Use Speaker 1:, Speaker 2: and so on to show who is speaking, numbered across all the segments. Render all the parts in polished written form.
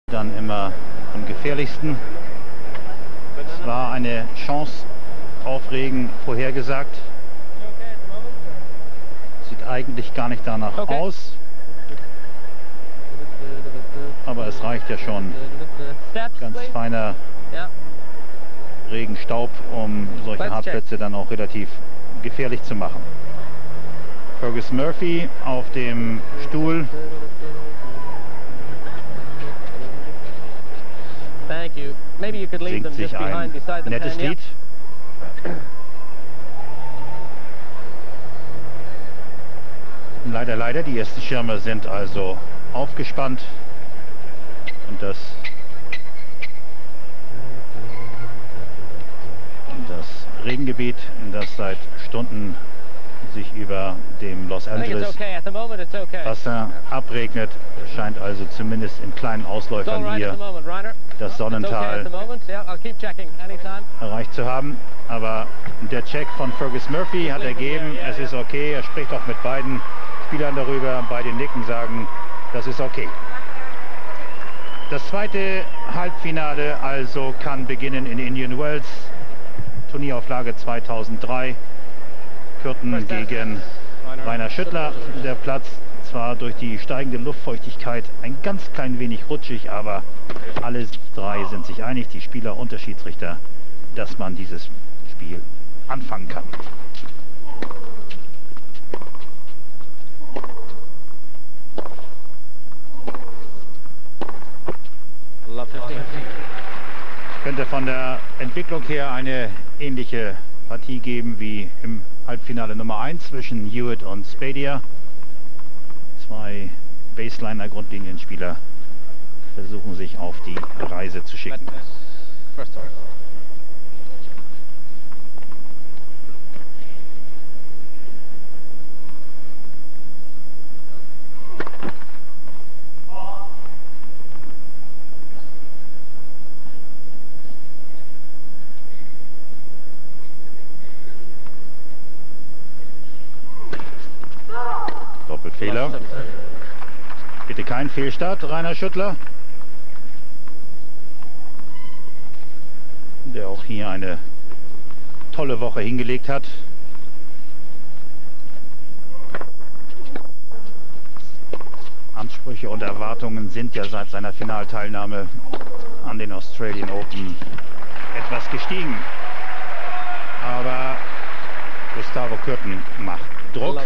Speaker 1: Dann immer am gefährlichsten. Es war eine Chance auf Regen vorhergesagt. Sieht eigentlich gar nicht danach aus. Aber es reicht ja schon. Ganz feiner Regenstaub, um solche Hartplätze dann auch relativ gefährlich zu machen. Fergus Murphy auf dem Stuhl. Singt sich ein nettes Lied. Leider, die ersten Schirme sind also aufgespannt und das Regengebiet, das seit Stunden sich über dem Los Angeles Wasser abregnet, scheint also zumindest in kleinen Ausläufern hier das Sonnental erreicht zu haben. Aber der Check von Fergus Murphy hat ergeben, es ist okay. Er spricht auch mit beiden Spielern darüber. Beide nicken, sagen, das ist okay. Das zweite Halbfinale also kann beginnen in Indian Wells. Turnierauflage 2003. Kürten gegen Rainer Schüttler. Der Platz zwar durch die steigende Luftfeuchtigkeit ein ganz klein wenig rutschig, aber alle drei sind sich einig, die Spieler und der Schiedsrichter, dass man dieses Spiel anfangen kann. Könnte von der Entwicklung her eine ähnliche Partie geben wie im Halbfinale Nummer 1 zwischen Hewitt und Spadia. Zwei Baseliner-Grundlinienspieler versuchen sich auf die Reise zu schicken. Doppelfehler. Bitte kein Fehlstart, Rainer Schüttler. Der auch hier eine tolle Woche hingelegt hat. Ansprüche und Erwartungen sind ja seit seiner Finalteilnahme an den Australian Open etwas gestiegen. Aber Gustavo Kuerten macht Druck.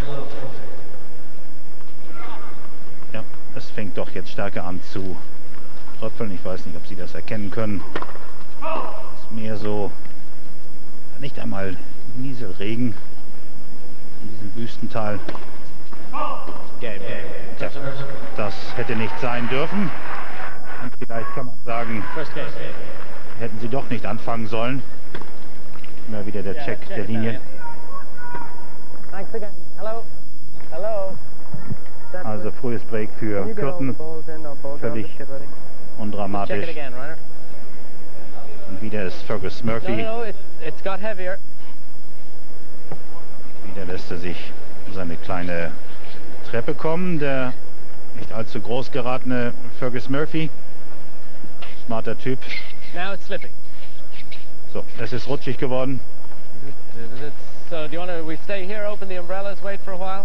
Speaker 1: Ja, es fängt doch jetzt stärker an zu tröpfeln. Ich weiß nicht, ob Sie das erkennen können. Es ist mehr so, nicht einmal Nieselregen in diesem Wüstental. Ja, das hätte nicht sein dürfen. Und vielleicht kann man sagen, hätten sie doch nicht anfangen sollen. Immer wieder der Check der Linie. Also frühes Break für Kuerten, völlig undramatisch. Und wieder ist Fergus Murphy. Wieder lässt er sich seine kleine Treppe kommen, der nicht allzu groß geratene Fergus Murphy. Smarter Typ. So, es ist rutschig geworden.
Speaker 2: So, do you want to, we stay here, open the umbrellas, wait for a while?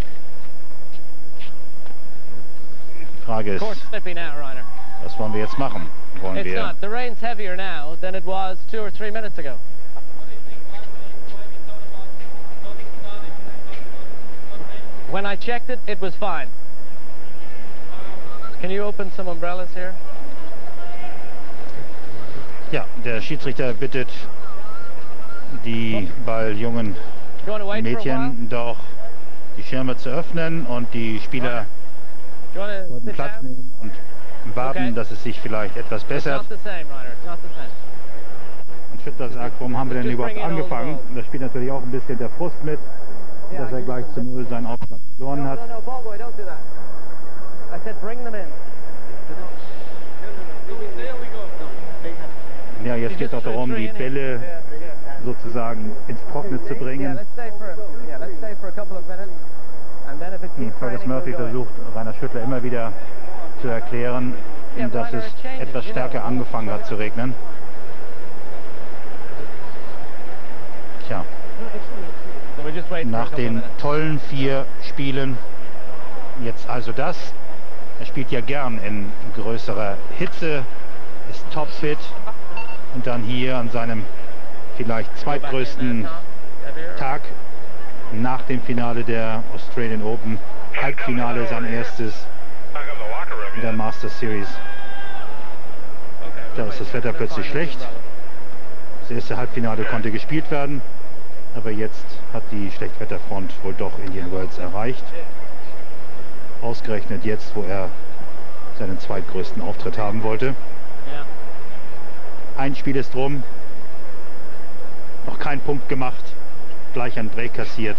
Speaker 1: Die Frage ist, was wollen wir jetzt machen? Wollen
Speaker 2: It's
Speaker 1: wir
Speaker 2: not. The rain's heavier now than it was 2 or 3 minutes ago. When I checked it, it was fine. Can you open some umbrellas here?
Speaker 1: Ja, der Schiedsrichter bittet die balljungen Mädchen doch die Schirme zu öffnen und die Spieler sollten Platz nehmen und warten, dass es sich vielleicht etwas bessert. Und Schüttler sagt, warum haben wir denn überhaupt angefangen? Und da spielt natürlich auch ein bisschen der Frust mit, dass er gleich zu 0 seinen Aufschlag verloren hat. Ja, jetzt geht es auch darum, die Bälle sozusagen ins Trockene zu bringen. Fergus Murphy versucht Rainer Schüttler immer wieder zu erklären, dass es etwas stärker angefangen hat zu regnen. Tja, nach den tollen 4 Spielen jetzt also das. Er spielt ja gern in größerer Hitze, ist topfit und dann hier an seinem vielleicht zweitgrößten Tag nach dem Finale der Australian Open, Halbfinale, sein erstes in der Masters Series. Da ist das Wetter plötzlich schlecht. Das erste Halbfinale konnte gespielt werden, aber jetzt hat die Schlechtwetterfront wohl doch Indian Wells erreicht. Ausgerechnet jetzt, wo er seinen zweitgrößten Auftritt haben wollte. Ein Spiel ist rum, noch kein Punkt gemacht, gleich ein Break kassiert.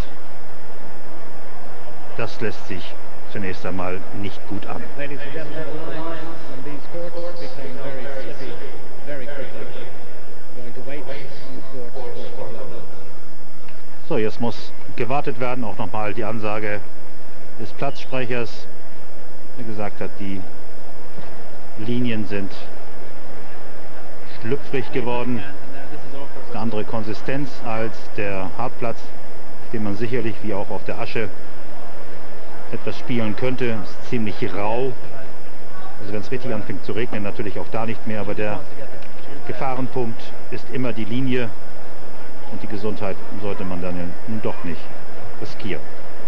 Speaker 1: Das lässt sich zunächst einmal nicht gut an. So, jetzt muss gewartet werden, auch nochmal die Ansage des Platzsprechers, der gesagt hat, die Linien sind schlüpfrig geworden. Das ist eine andere Konsistenz als der Hartplatz, auf dem man sicherlich wie auch auf der Asche etwas spielen könnte. Es ist ziemlich rau. Also wenn es richtig anfängt zu regnen, natürlich auch da nicht mehr, aber der Gefahrenpunkt ist immer die Linie und die Gesundheit sollte man dann nun doch nicht riskieren.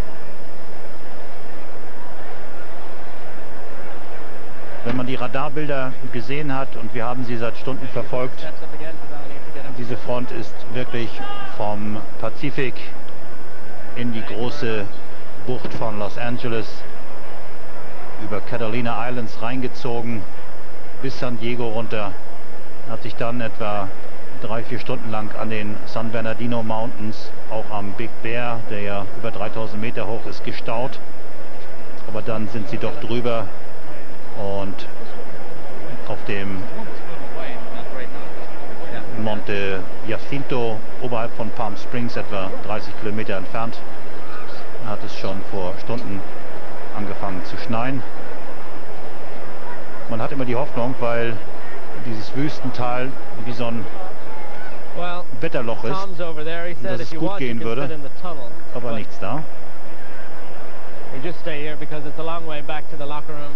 Speaker 1: Wenn man die Radarbilder gesehen hat, und wir haben sie seit Stunden verfolgt, diese Front ist wirklich vom Pazifik in die große Bucht von Los Angeles über Catalina Islands reingezogen bis San Diego runter, hat sich dann etwa 3-4 Stunden lang an den San Bernardino Mountains, auch am Big Bear, der ja über 3000 Meter hoch ist, gestaut. Aber dann sind sie doch drüber und auf dem Monte Jacinto oberhalb von Palm Springs, etwa 30 Kilometer entfernt, hat es schon vor Stunden angefangen zu schneien. Man hat immer die Hoffnung, weil dieses Wüstental wie so ein Wetterloch ist, dass es gut gehen würde, aber nichts da.
Speaker 2: We just stay here because it's a long way back to the locker room.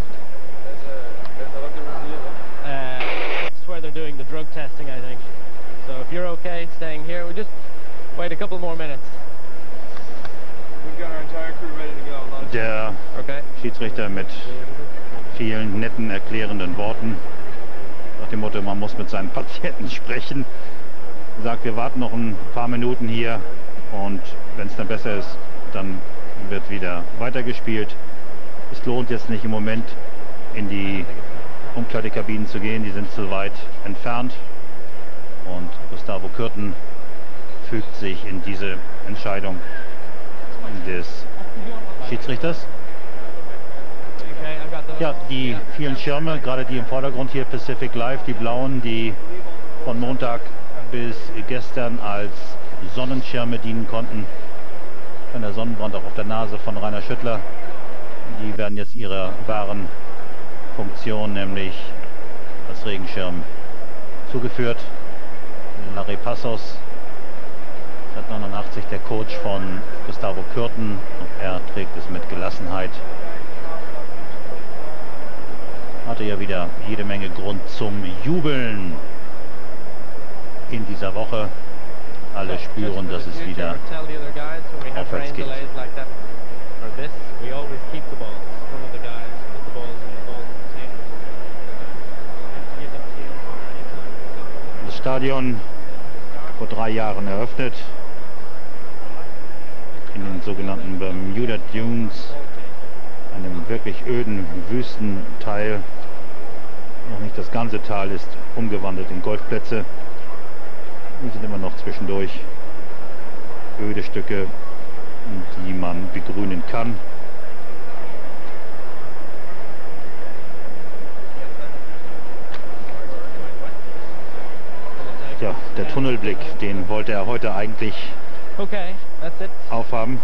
Speaker 2: That's where they're doing the drug testing, I think. So if you're okay staying here, we'll just wait a couple more minutes.
Speaker 3: We've got our entire crew ready to go.
Speaker 1: Der Schiedsrichter mit vielen netten, erklärenden Worten, nach dem Motto, man muss mit seinen Patienten sprechen, sagt, wir warten noch ein paar Minuten hier und wenn es dann besser ist, dann wird wieder weitergespielt. Es lohnt jetzt nicht im Moment in die Umkleidekabinen zu gehen, die sind zu weit entfernt und Gustavo Kuerten fügt sich in diese Entscheidung des Schiedsrichters. Ja, die vielen Schirme, gerade die im Vordergrund hier, Pacific Life, die blauen, die von Montag bis gestern als Sonnenschirme dienen konnten, von der Sonnenbrand auch auf der Nase von Rainer Schüttler, die werden jetzt ihrer wahren Funktion, nämlich als Regenschirm, zugeführt. Larry Passos, seit 89 der Coach von Gustavo Kuerten, und er trägt es mit Gelassenheit. Hatte ja wieder jede Menge Grund zum Jubeln in dieser Woche. Alle spüren, dass es wieder aufwärts geht. Das Stadion vor 3 Jahren eröffnet, in den sogenannten Bermuda Dunes, einem wirklich öden Wüstenteil. Noch nicht das ganze Tal ist umgewandelt in Golfplätze. Wir sind immer noch zwischendurch öde Stücke, die man begrünen kann. Ja, der Tunnelblick, den wollte er heute eigentlich aufhaben.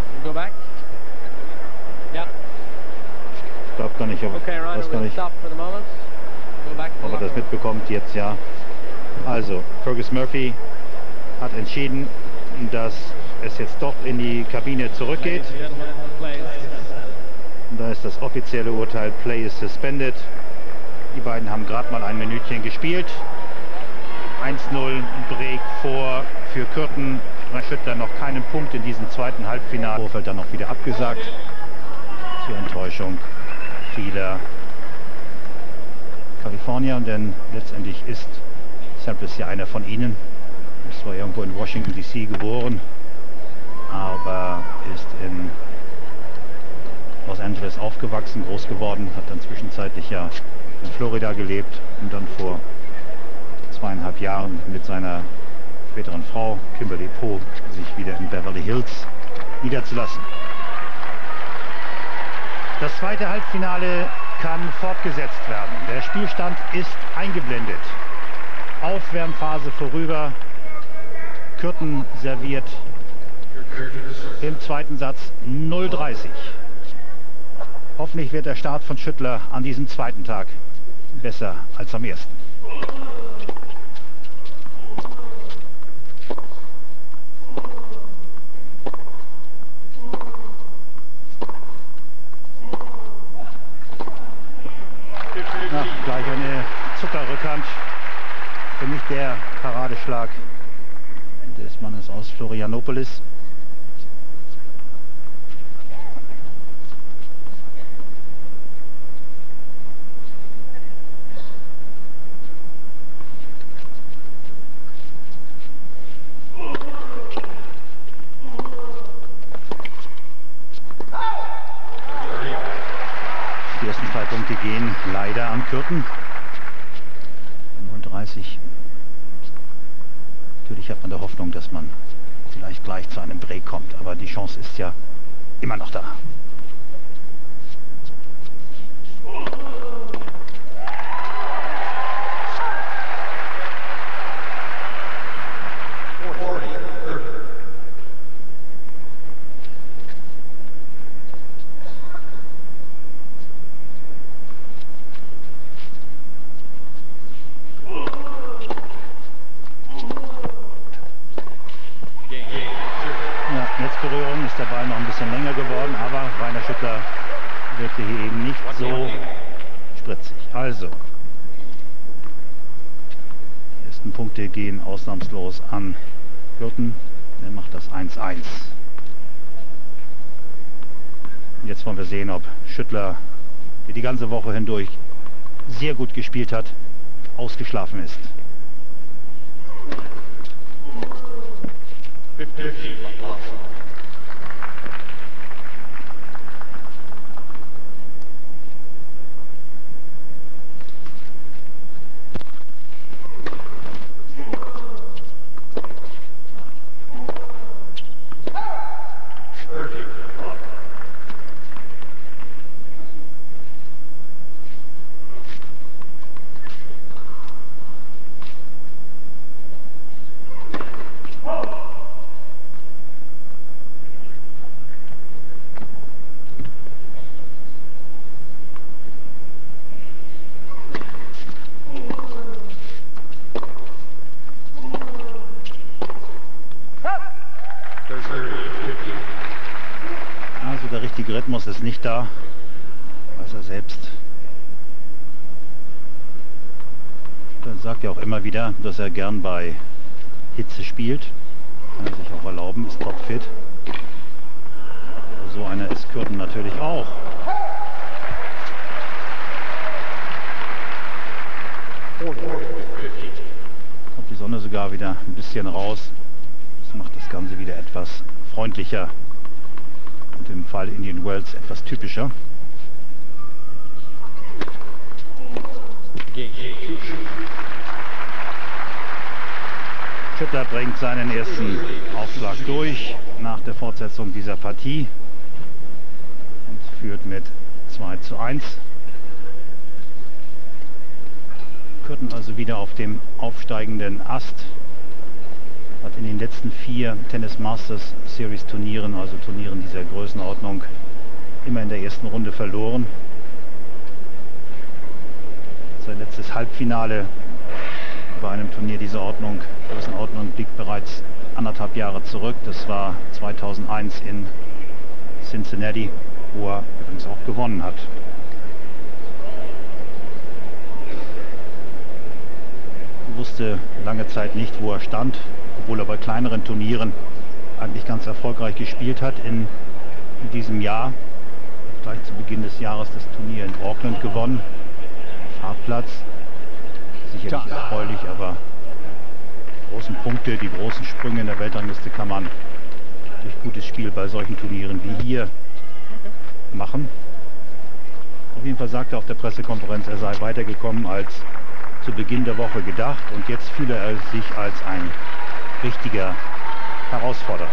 Speaker 1: Ich glaube gar nicht, weiß gar nicht, ob er das mitbekommt jetzt, ja. Also, Fergus Murphy hat entschieden, dass es jetzt doch in die Kabine zurückgeht. Und da ist das offizielle Urteil, Play is suspended. Die beiden haben gerade mal ein Minütchen gespielt. 1-0 Break vor für Kürten. Schüttler noch keinen Punkt in diesem zweiten Halbfinale. Vorfeld dann noch wieder abgesagt. Zur Enttäuschung vieler Kalifornier, denn letztendlich ist Sampras ja einer von ihnen. Ist zwar irgendwo in Washington DC geboren, aber ist in Los Angeles aufgewachsen, groß geworden, hat dann zwischenzeitlich ja in Florida gelebt und dann vor 2,5 Jahren mit seiner späteren Frau Kimberly Poe sich wieder in Beverly Hills niederzulassen. Das zweite Halbfinale kann fortgesetzt werden. Der Spielstand ist eingeblendet. Aufwärmphase vorüber. Kürten serviert im zweiten Satz 0:30. Hoffentlich wird der Start von Schüttler an diesem zweiten Tag besser als am ersten. Ach, gleich eine Zuckerrückhand. Für mich der Paradeschlag des Mannes aus Florianopolis. Die ersten 2 Punkte gehen leider an Kürten. 0:30. Natürlich hat man der Hoffnung, dass man vielleicht gleich zu einem Break kommt, aber die Chance ist ja immer noch da. Berührung ist der Ball noch ein bisschen länger geworden, aber Rainer Schüttler wirkte hier eben nicht so spritzig. Also, die ersten Punkte gehen ausnahmslos an Kürten. Er macht das 1:1. Jetzt wollen wir sehen, ob Schüttler, der die ganze Woche hindurch sehr gut gespielt hat, ausgeschlafen ist. 50. Also der richtige Rhythmus ist nicht da, weiß er selbst. Er sagt ja auch immer wieder, dass er gern bei Hitze spielt. Kann er sich auch erlauben, ist topfit. So einer ist Kürten natürlich auch. Kommt die Sonne sogar wieder ein bisschen raus. Das macht das Ganze wieder etwas freundlicher und im Fall Indian Wells etwas typischer. Schüttler bringt seinen ersten Aufschlag durch nach der Fortsetzung dieser Partie und führt mit 2:1. Kürten also wieder auf dem aufsteigenden Ast. Hat in den letzten 4 Tennis Masters Series Turnieren, also Turnieren dieser Größenordnung, immer in der ersten Runde verloren. Sein letztes Halbfinale bei einem Turnier dieser Ordnung, Größenordnung, liegt bereits 1,5 Jahre zurück. Das war 2001 in Cincinnati, wo er übrigens auch gewonnen hat. Er wusste lange Zeit nicht, wo er stand, obwohl er bei kleineren Turnieren eigentlich ganz erfolgreich gespielt hat. In diesem Jahr, gleich zu Beginn des Jahres, das Turnier in Auckland gewonnen. Fahrplatz, sicherlich erfreulich, aber die großen Punkte, die großen Sprünge in der Weltrangliste kann man durch gutes Spiel bei solchen Turnieren wie hier machen. Auf jeden Fall sagte er auf der Pressekonferenz, er sei weitergekommen als zu Beginn der Woche gedacht und jetzt fühle er sich als ein richtiger Herausforderer.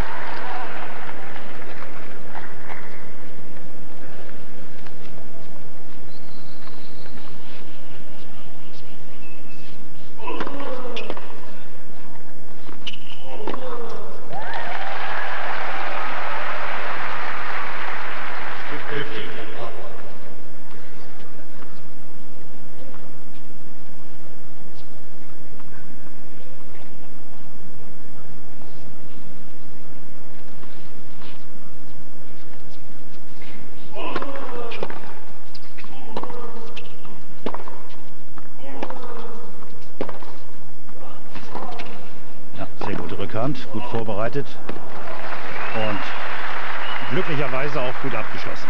Speaker 1: Gut vorbereitet und glücklicherweise auch gut abgeschlossen.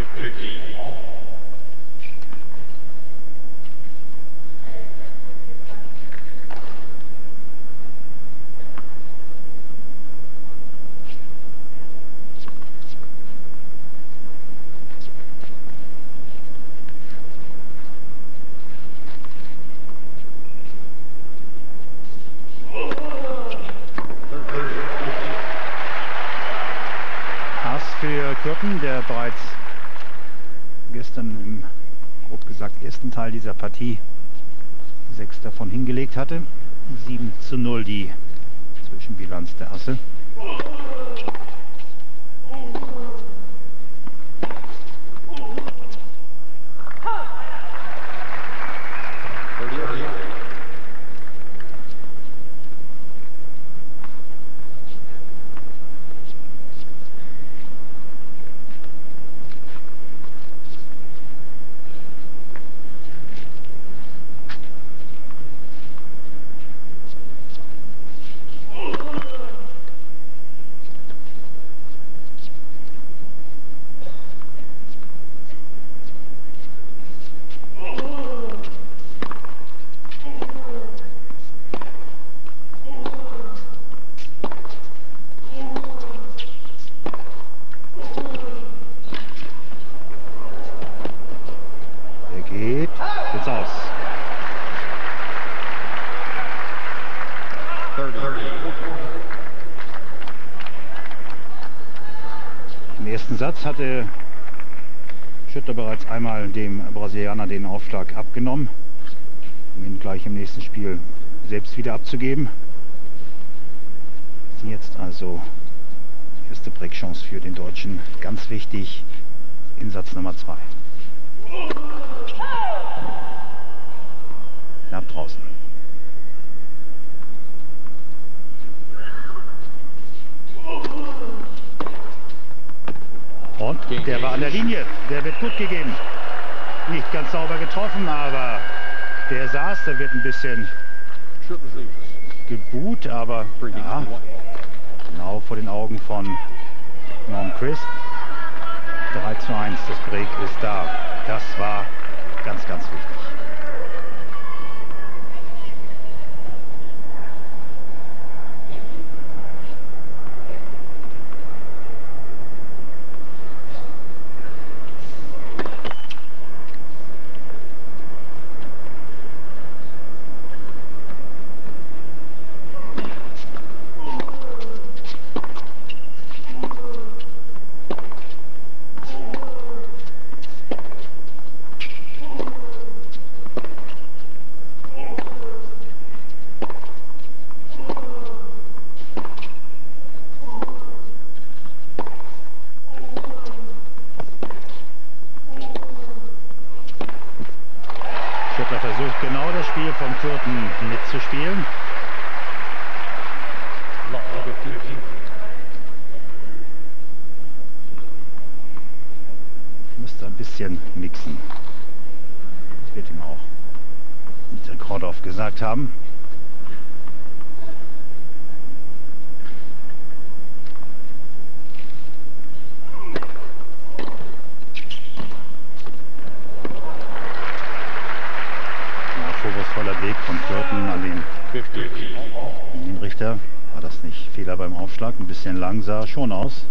Speaker 1: Für Kürten, der bereits gestern im, grob gesagt, ersten Teil dieser Partie 6 davon hingelegt hatte. 7:0 die Zwischenbilanz der Asse. Jetzt aus. Im ersten Satz hatte Schütter bereits einmal dem Brasilianer den Aufschlag abgenommen, um ihn gleich im nächsten Spiel selbst wieder abzugeben. Jetzt also erste Breakchance für den Deutschen, ganz wichtig in Satz Nummer 2. Knapp draußen. Und der war an der Linie. Der wird gut gegeben. Nicht ganz sauber getroffen, aber der saß. Der wird ein bisschen gebuht, aber ja, genau vor den Augen von Norm Christ. 3:1. Das Break ist da. Das war ganz, ganz wichtig. spielen. Ich müsste ein bisschen mixen. Das wird ihm auch der Kordorf gesagt haben. Vorwurfsvoller Weg von Kürten an den Linienrichter. War das nicht Fehler beim Aufschlag? Ein bisschen lang sah schon aus.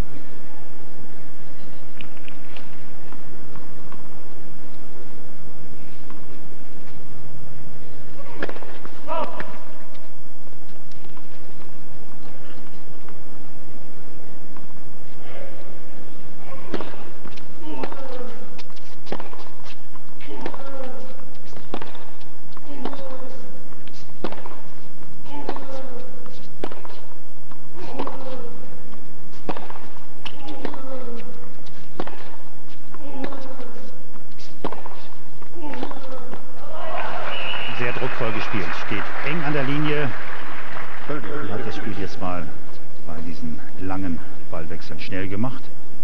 Speaker 1: Sehr druckvoll gespielt, steht eng an der Linie und hat das Spiel jetzt mal bei diesen langen Ballwechseln schnell gemacht.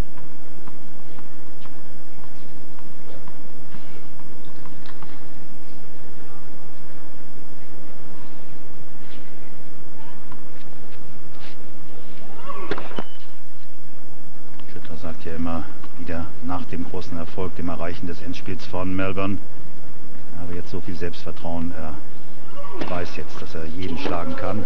Speaker 1: Schüttler sagt ja immer wieder nach dem großen Erfolg, dem Erreichen des Endspiels von Melbourne, aber jetzt so viel Selbstvertrauen, er weiß jetzt, dass er jeden schlagen kann.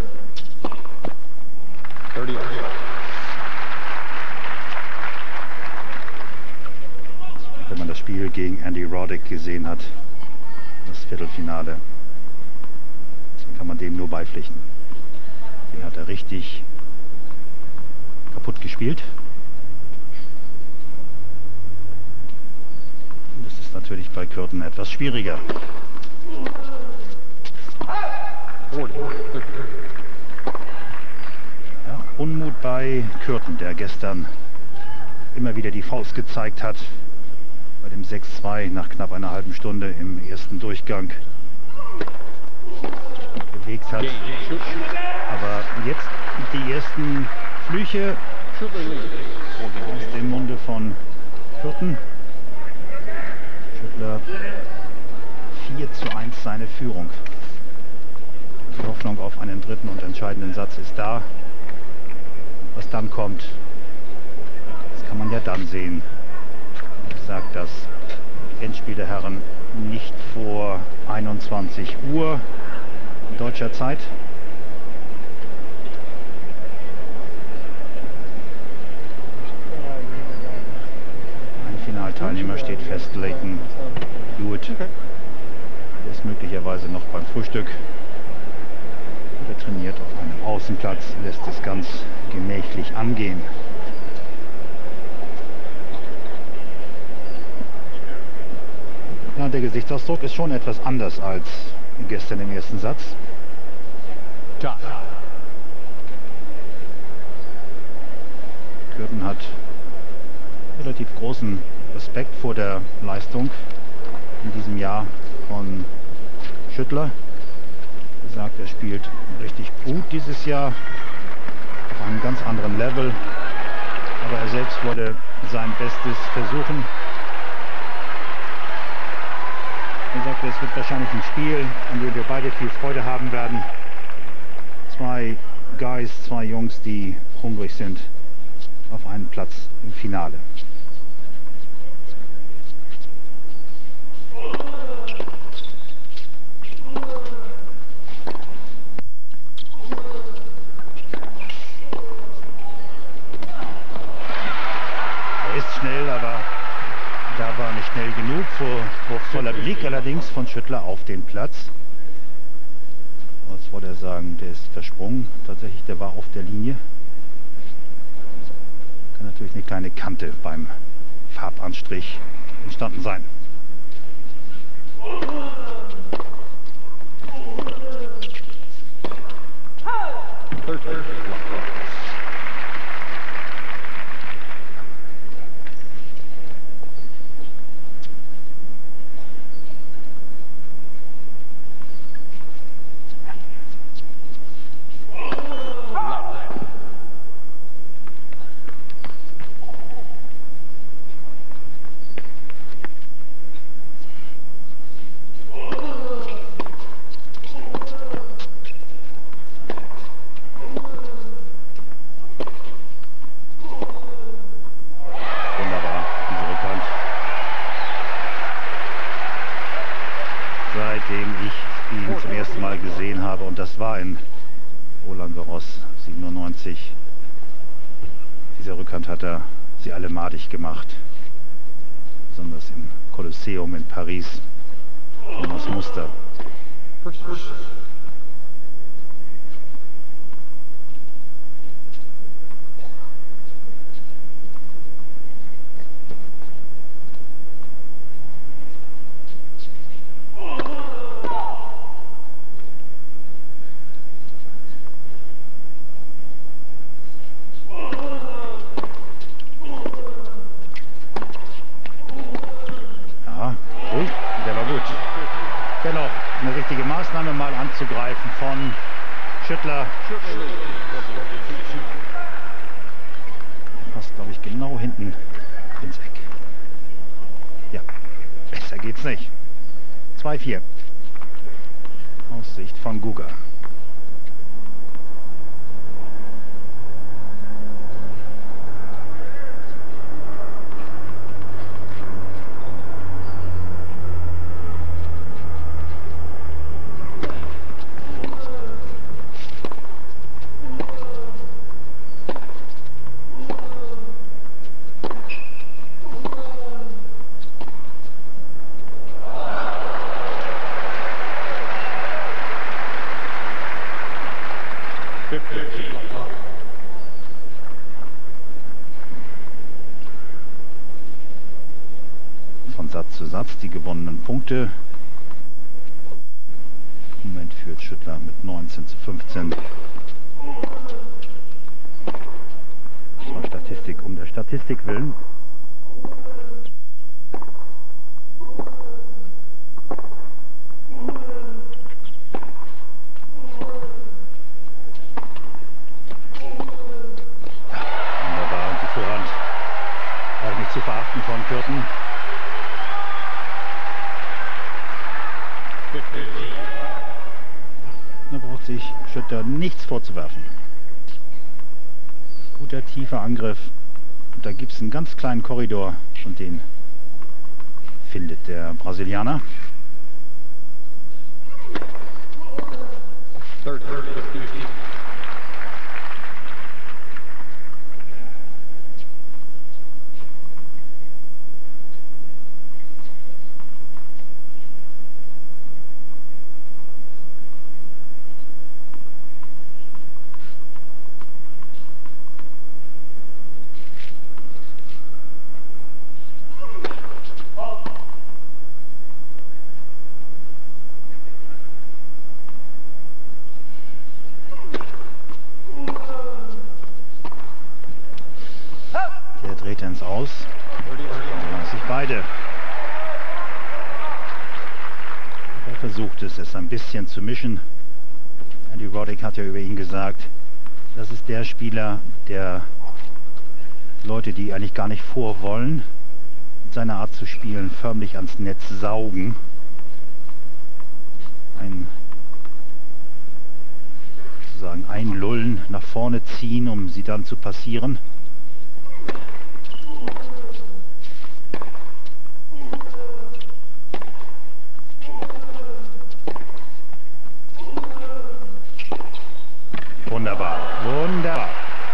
Speaker 1: Wenn man das Spiel gegen Andy Roddick gesehen hat, das Viertelfinale, dann kann man dem nur beipflichten. Den hat er richtig kaputt gespielt. Das ist natürlich bei Kürten etwas schwieriger. Ja, Unmut bei Kürten, der gestern immer wieder die Faust gezeigt hat bei dem 6-2 nach knapp einer halben Stunde im ersten Durchgang bewegt hat. Aber jetzt die ersten Flüche aus dem Munde von Kürten. Schüttler 4:1 seine Führung. Die Hoffnung auf einen dritten und entscheidenden Satz ist da. Was dann kommt, das kann man ja dann sehen. Ich sage das Endspiel der Herren nicht vor 21 Uhr deutscher Zeit. Ein Finalteilnehmer steht fest, Leighton Hewitt. Der ist möglicherweise noch beim Frühstück. Er trainiert auf einem Außenplatz, lässt es ganz gemächlich angehen. Ja, der Gesichtsausdruck ist schon etwas anders als gestern im ersten Satz. Kürten hat relativ großen Respekt vor der Leistung in diesem Jahr von Schüttler. Er sagt, er spielt richtig gut dieses Jahr auf einem ganz anderen Level, aber er selbst wollte sein Bestes versuchen. Er sagte, es wird wahrscheinlich ein Spiel, an dem wir beide viel Freude haben werden. Zwei Guys, zwei Jungs, die hungrig sind auf einen Platz im Finale. Er ist schnell, aber da war nicht schnell genug. Vorwurfsvoller Blick allerdings von Schüttler auf den Platz. Was wollte er sagen? Der ist versprungen. Tatsächlich, der war auf der Linie. Kann natürlich eine kleine Kante beim Farbanstrich entstanden sein. Mal gesehen habe, und das war in Roland Garros 97. Diese Rückhand hat er sie alle madig gemacht. Besonders im Kolosseum in Paris. Thomas Muster. Dennoch eine richtige Maßnahme, mal anzugreifen von Schüttler. Passt, glaube ich, genau hinten ins Eck. Ja, besser geht's nicht. 2-4. Aus Sicht von Guga. Von Satz zu Satz die gewonnenen Punkte. Im Moment führt Schüttler mit 19:15. Zur Statistik, um der Statistik willen. Zu verachten von Kürten. Da braucht sich Schüttler nichts vorzuwerfen. Guter tiefer Angriff. Und da gibt es einen ganz kleinen Korridor und den findet der Brasilianer. Der dreht ins Aus. Da sich beide. Er versucht es ein bisschen zu mischen. Andy Roddick hat ja über ihn gesagt, das ist der Spieler, der Leute, die eigentlich gar nicht vorwollen, mit seiner Art zu spielen, förmlich ans Netz saugen. Sozusagen einlullen, nach vorne ziehen, um sie dann zu passieren. Wunderbar, wunderbar.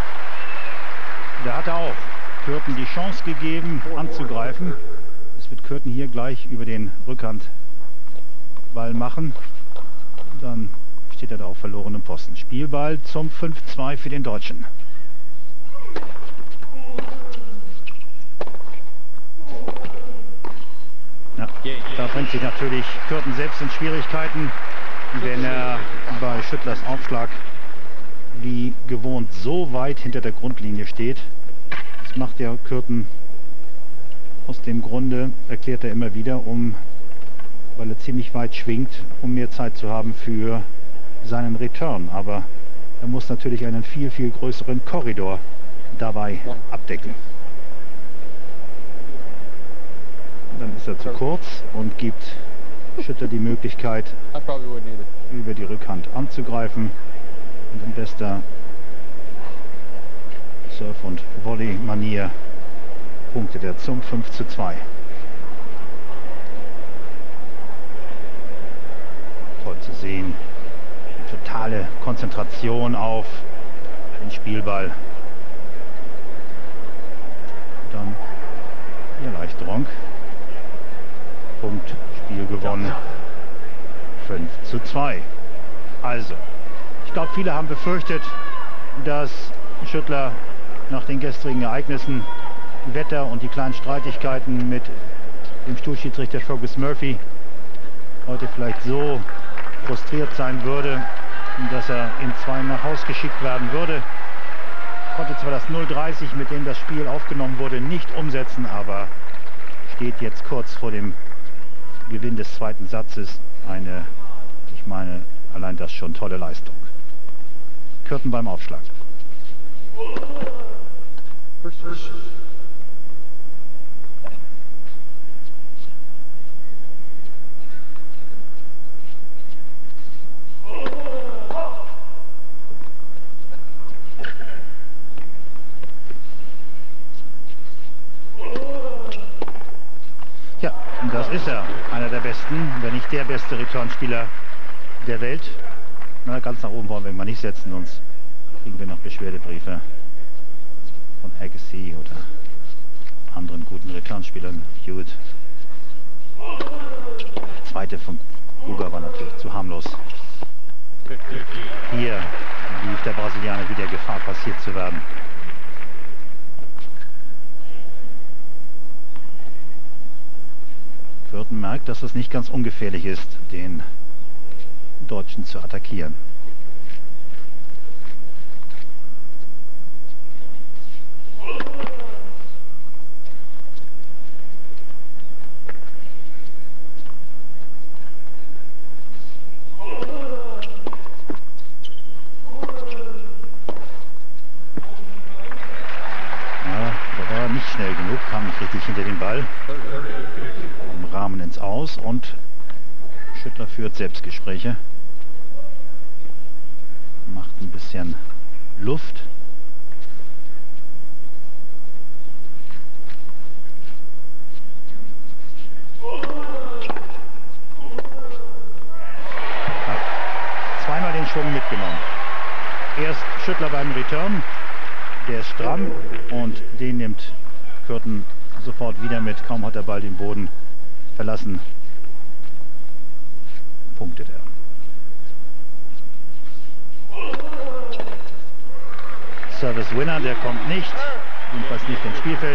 Speaker 1: Da hat er auch Kürten die Chance gegeben, anzugreifen. Das wird Kürten hier gleich über den Rückhandball machen. Dann steht er da auf verlorenem Posten. Spielball zum 5-2 für den Deutschen. Ja, da bringt sich natürlich Kürten selbst in Schwierigkeiten, wenn er bei Schüttlers Aufschlag wie gewohnt so weit hinter der Grundlinie steht. Das macht ja Kürten aus dem Grunde, erklärt er immer wieder, weil er ziemlich weit schwingt, um mehr Zeit zu haben für seinen Return. Aber er muss natürlich einen viel, viel größeren Korridor dabei abdecken. Dann ist er zu kurz und gibt Schüttler die Möglichkeit, über die Rückhand anzugreifen. Und in bester Surf- und Volley-Manier punktet er zum 5:2. Toll zu sehen, totale Konzentration auf den Spielball. Dann die Erleichterung. Punkt, Spiel gewonnen. 5:2. Also, ich glaube, viele haben befürchtet, dass Schüttler nach den gestrigen Ereignissen, Wetter und die kleinen Streitigkeiten mit dem Stuhlschiedsrichter Fergus Murphy heute vielleicht so frustriert sein würde, dass er in 2 nach Haus geschickt werden würde. Konnte zwar das 0:30, mit dem das Spiel aufgenommen wurde, nicht umsetzen, aber steht jetzt kurz vor dem Gewinn des zweiten Satzes. Ich meine, allein das schon tolle Leistung. Kürten beim Aufschlag. Ja, das ist er. Einer der besten, wenn nicht der beste Returnspieler der Welt. Na, ganz nach oben wollen wir ihn mal nicht setzen, sonst kriegen wir noch Beschwerdebriefe von Agassi oder anderen guten Returnspielern. Hewitt. Der zweite von Guga war natürlich zu harmlos. Hier lief der Brasilianer wieder Gefahr, passiert zu werden. Kürten merkt, dass es nicht ganz ungefährlich ist, den Deutschen zu attackieren. Ja, da war er nicht schnell genug, kam nicht richtig hinter den Ball. Im Rahmen ins Aus und Schüttler führt Selbstgespräche. Macht ein bisschen Luft. Hat zweimal den Schwung mitgenommen. Erst Schüttler beim Return, der ist stramm und den nimmt Kürten sofort wieder mit. Kaum hat der Ball den Boden verlassen, punktet er. Service Winner, der kommt nicht, jedenfalls nicht ins Spielfeld.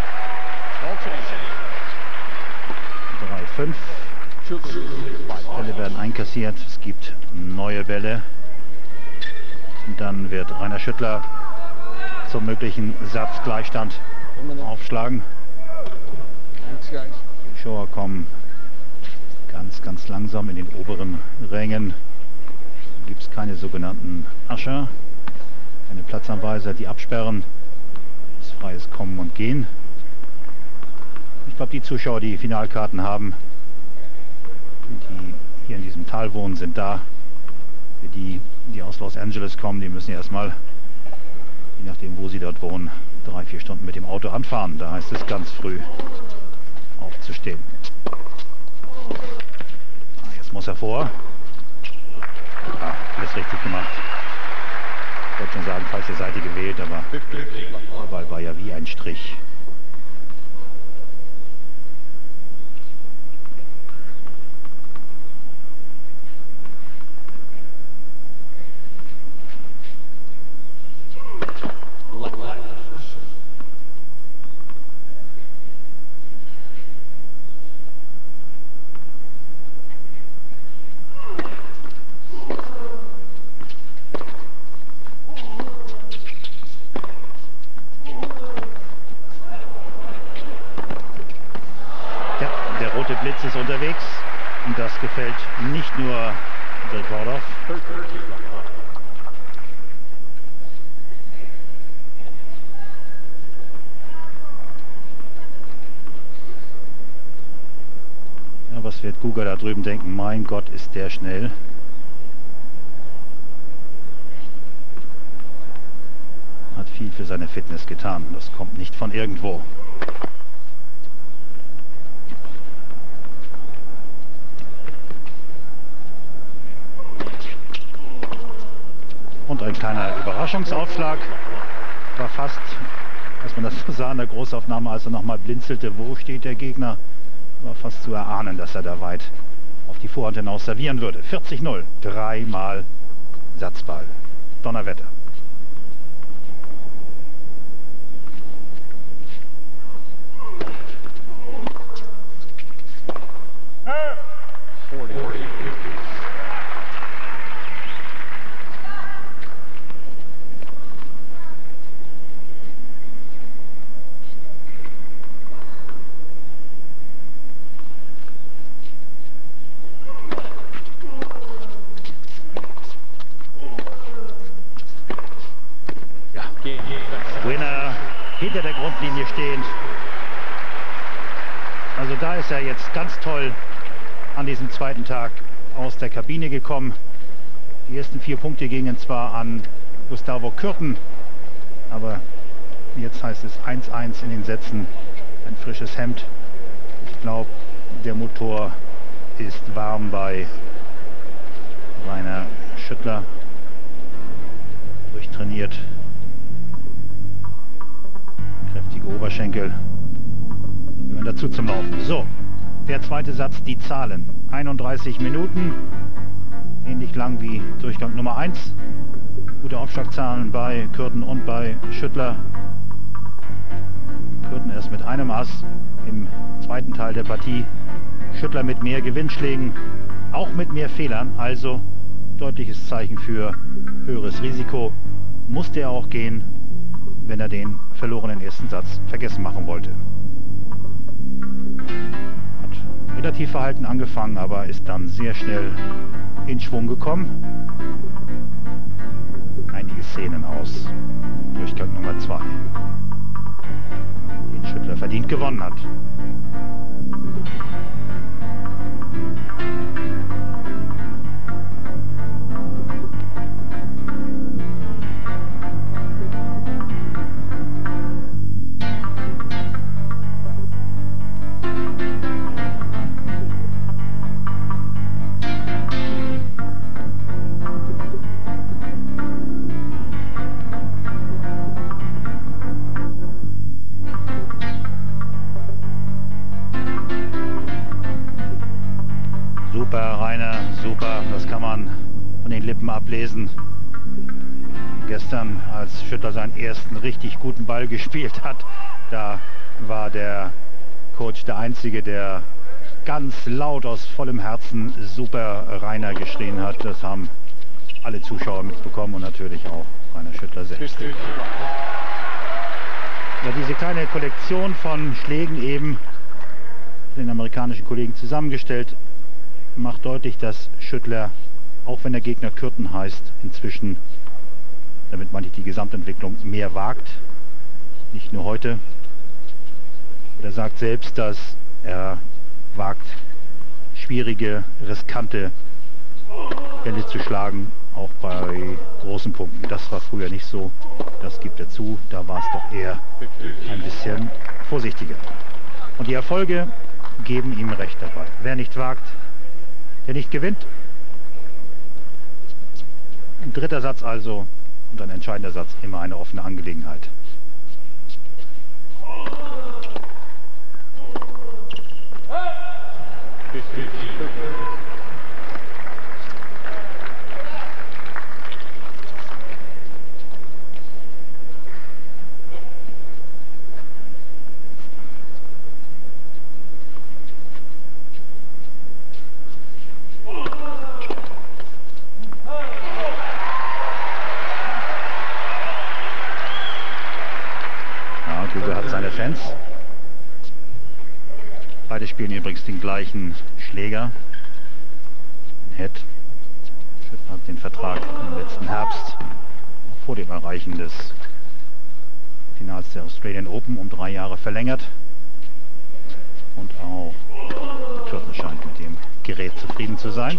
Speaker 1: 3:5. Beide Bälle werden einkassiert, es gibt neue Bälle. Und dann wird Rainer Schüttler zum möglichen Satzgleichstand aufschlagen. Die Zuschauer kommen ganz langsam in den oberen Rängen. Gibt es keine sogenannten Usher, keine Platzanweiser, die absperren. Das freies Kommen und Gehen. Ich glaube, die Zuschauer, die Finalkarten haben, die hier in diesem Tal wohnen, sind da. Für die, die aus Los Angeles kommen, die müssen ja erstmal, je nachdem wo sie dort wohnen, 3-4 Stunden mit dem Auto anfahren. Da heißt es ganz früh aufzustehen. Jetzt muss er vor. Alles richtig gemacht. Ich wollte schon sagen, falsche Seite gewählt, aber der Ball war ja wie ein Strich. Blitz ist unterwegs und das gefällt nicht nur Dirk Waldorf. Ja, was wird Guga da drüben denken? Mein Gott, ist der schnell. Hat viel für seine Fitness getan. Das kommt nicht von irgendwo. Und ein kleiner Überraschungsaufschlag. War fast, als man das so sah in der Großaufnahme, als er nochmal blinzelte, wo steht der Gegner, war fast zu erahnen, dass er da weit auf die Vorhand hinaus servieren würde. 40-0, dreimal Satzball. Donnerwetter. Winner hinter der Grundlinie stehend. Also da ist er jetzt ganz toll an diesem zweiten Tag aus der Kabine gekommen. Die ersten 4 Punkte gingen zwar an Gustavo Kuerten, aber jetzt heißt es 1-1 in den Sätzen. Ein frisches Hemd. Ich glaube, der Motor ist warm bei Rainer Schüttler. Durchtrainiert. Kräftige Oberschenkel gehören dazu zum Laufen. So, der zweite Satz, die Zahlen. 31 Minuten, ähnlich lang wie Durchgang Nummer 1. Gute Aufschlagzahlen bei Kuerten und bei Schüttler. Kuerten erst mit einem Ass im zweiten Teil der Partie. Schüttler mit mehr Gewinnschlägen, auch mit mehr Fehlern, also deutliches Zeichen für höheres Risiko. Musste er auch gehen, wenn er den verlorenen ersten Satz vergessen machen wollte. Hat relativ verhalten angefangen, aber ist dann sehr schnell in Schwung gekommen. Einige Szenen aus Durchgang Nummer 2, den Schüttler verdient gewonnen hat. Super, Rainer, super, das kann man von den Lippen ablesen. Gestern, als Schüttler seinen ersten richtig guten Ball gespielt hat, da war der Coach der Einzige, der ganz laut aus vollem Herzen Super Rainer geschrien hat. Das haben alle Zuschauer mitbekommen und natürlich auch Rainer Schüttler selbst. Ja, diese kleine Kollektion von Schlägen eben den amerikanischen Kollegen zusammengestellt, macht deutlich, dass Schüttler, auch wenn der Gegner Kuerten heißt, inzwischen, damit meine ich die Gesamtentwicklung, mehr wagt. Nicht nur heute. Er sagt selbst, dass er wagt, schwierige, riskante Bälle zu schlagen, auch bei großen Punkten. Das war früher nicht so. Das gibt er zu. Da war es doch eher ein bisschen vorsichtiger. Und die Erfolge geben ihm recht dabei. Wer nicht wagt, der nicht gewinnt. Ein dritter Satz also und ein entscheidender Satz, immer eine offene Angelegenheit. Hat seine Fans. Beide spielen übrigens den gleichen Schläger. Head. Schüttler hat den Vertrag im letzten Herbst vor dem Erreichen des Finals der Australian Open um 3 Jahre verlängert. Und auch Kuerten scheint mit dem Gerät zufrieden zu sein.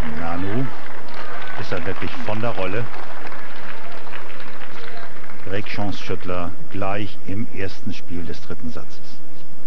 Speaker 1: Nanu ist er wirklich von der Rolle. Break Chance-Schüttler gleich im ersten Spiel des dritten Satzes.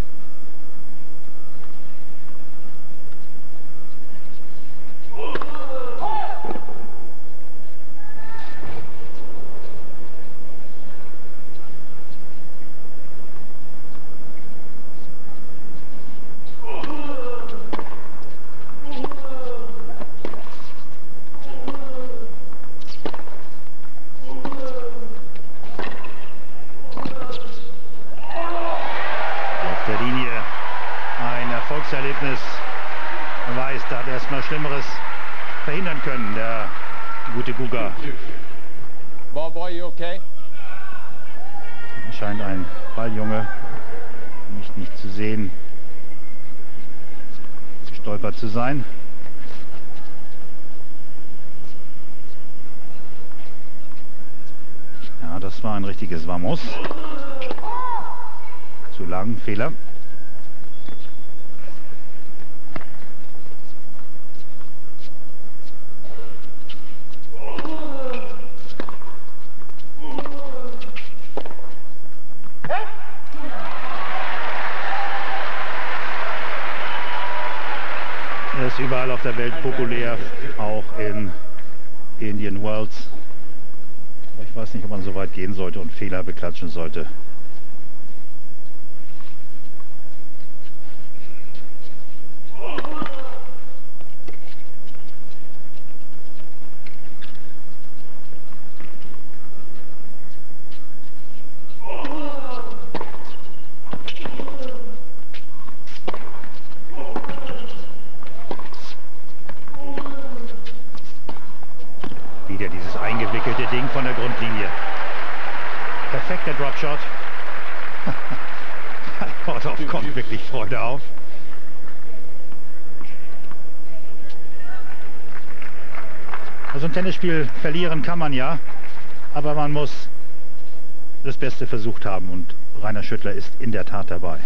Speaker 4: Erlebnis. Man weiß, da hat er erstmal Schlimmeres verhindern können, der gute Guga.
Speaker 3: Ballboy, you okay?
Speaker 4: Scheint ein Balljunge, mich nicht zu sehen, gestolpert zu sein. Ja, das war ein richtiges Vamos. Zu lang, Fehler. Er ist überall auf der Welt populär, auch in Indian Wells. Ich weiß nicht, ob man so weit gehen sollte und Fehler beklatschen sollte. Wieder dieses eingewickelte Ding von der Grundlinie. Perfekter Dropshot. Bei Horthoff kommt wirklich Freude auf. Also ein Tennisspiel verlieren kann man ja, aber man muss das Beste versucht haben und Rainer Schüttler ist in der Tat dabei.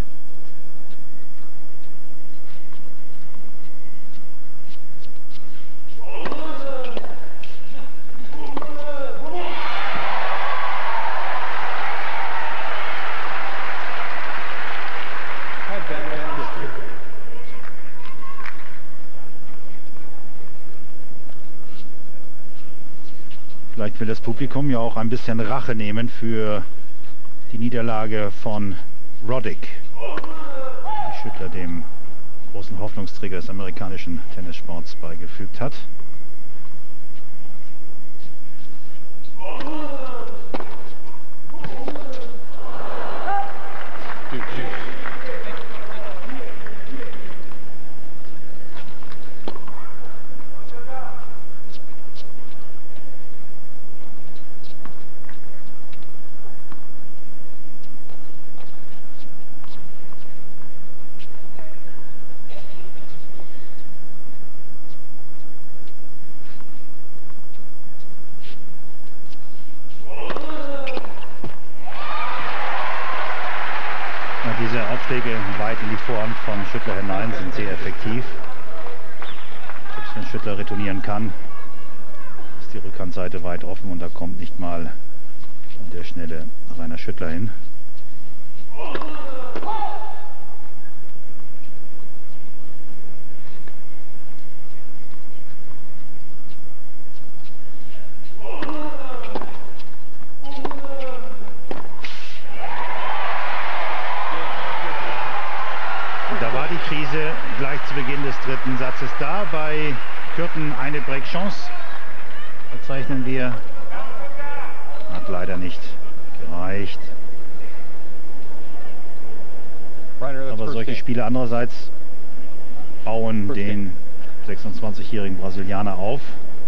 Speaker 4: Vielleicht will das Publikum ja auch ein bisschen Rache nehmen für die Niederlage von Roddick, die Schüttler dem großen Hoffnungsträger des amerikanischen Tennissports beigefügt hat. Diese Aufschläge weit in die Vorhand von Schüttler hinein sind sehr effektiv. Selbst wenn Schüttler retournieren kann, ist die Rückhandseite weit offen und da kommt nicht mal der schnelle Rainer Schüttler hin. Krise gleich zu Beginn des dritten Satzes da. Bei Kürten eine Breakchance. Verzeichnen wir. Hat leider nicht gereicht. Aber solche Spiele andererseits bauen den 26-jährigen Brasilianer auf.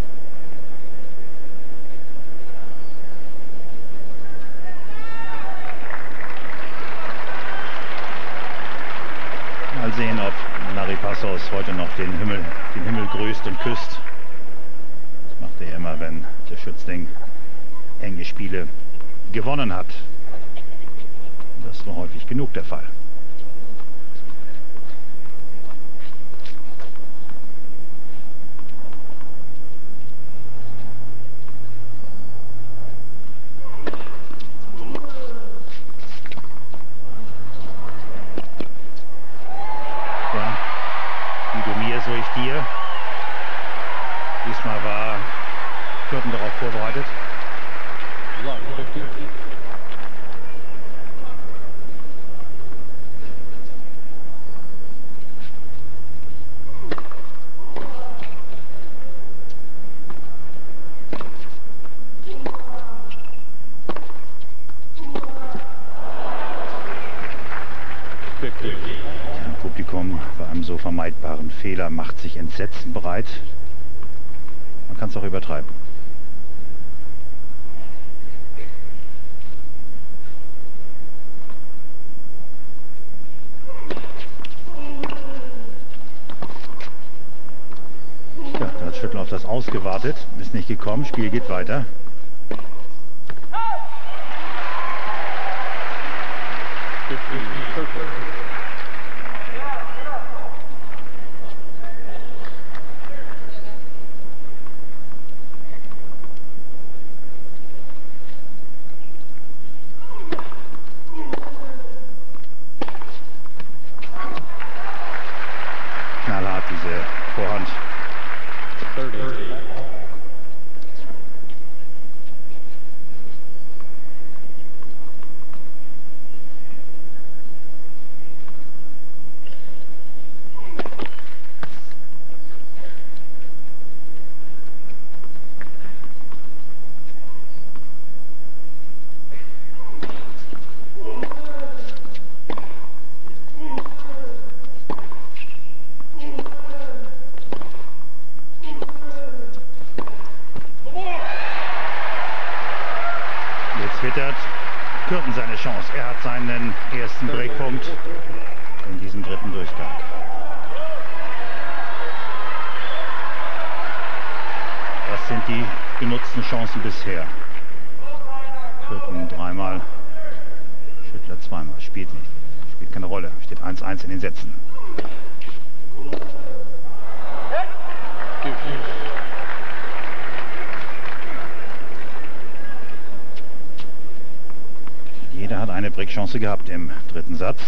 Speaker 4: Mal sehen, ob Larry Passos heute noch den Himmel grüßt und küsst. Das macht er immer, wenn der Schützling enge Spiele gewonnen hat. Das war häufig genug der Fall. Ein Publikum bei einem so vermeidbaren Fehler macht sich Entsetzen bereit. Man kann es auch übertreiben. Ja, da hat Schüttler auf das ausgewartet, ist nicht gekommen, Spiel geht weiter. Knallhart diese Vorhand.
Speaker 2: 30.
Speaker 4: Wittert Kürten seine Chance. Er hat seinen ersten Breakpunkt in diesem dritten Durchgang. Das sind die genutzten Chancen bisher. Kürten dreimal, Schüttler zweimal. Spielt nicht. Spielt keine Rolle. Steht 1-1 in den Sätzen. Jeder hat eine Breakchance gehabt im dritten Satz.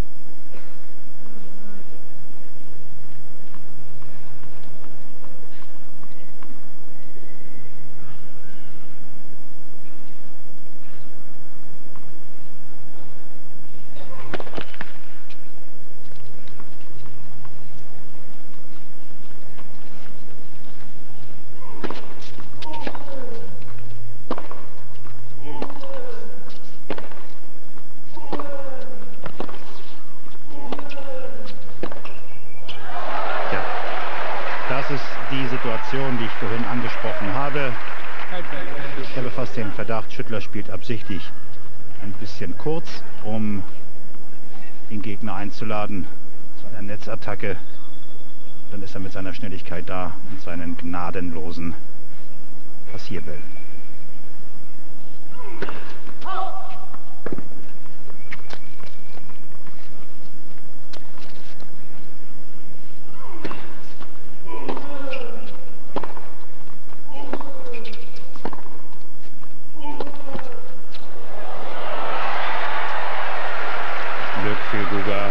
Speaker 4: Das ist die Situation, die ich vorhin angesprochen habe. Ich habe fast den Verdacht, Schüttler spielt absichtlich ein bisschen kurz, um den Gegner einzuladen zu einer Netzattacke. Dann ist er mit seiner Schnelligkeit da und seinen gnadenlosen Passierbällen. Für Guga.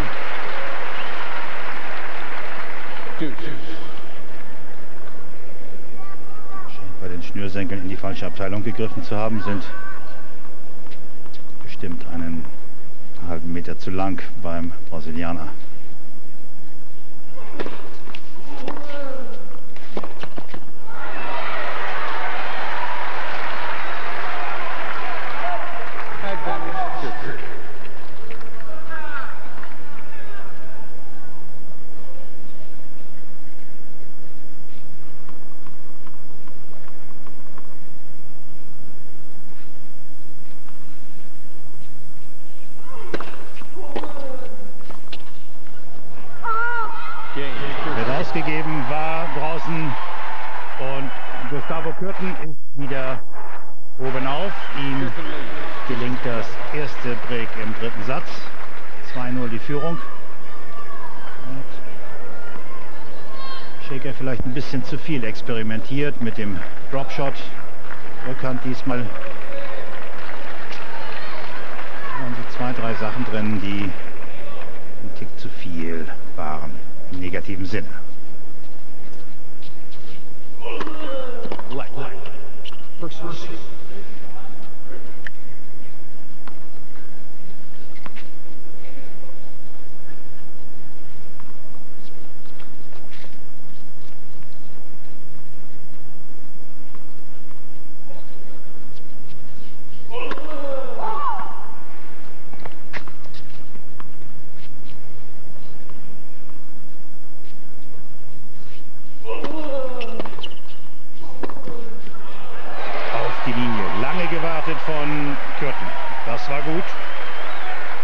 Speaker 4: Scheint bei den Schnürsenkeln in die falsche Abteilung gegriffen zu haben, sind bestimmt einen halben Meter zu lang beim Brasilianer. Wird ausgegeben, war draußen und Gustavo Kürten ist wieder oben auf. Ihm gelingt das erste Break im dritten Satz. 2-0 die Führung. Shaker vielleicht ein bisschen zu viel experimentiert mit dem Dropshot. Rückhand diesmal. Da waren so 2, 3 Sachen drin, die ein Tick zu viel waren. Im negativen Sinne.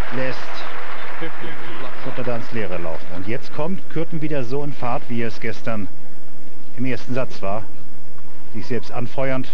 Speaker 1: lässt Schuttler da ins Leere laufen. Und jetzt kommt Kürten wieder so in Fahrt, wie es gestern im ersten Satz war. Sich selbst anfeuernd.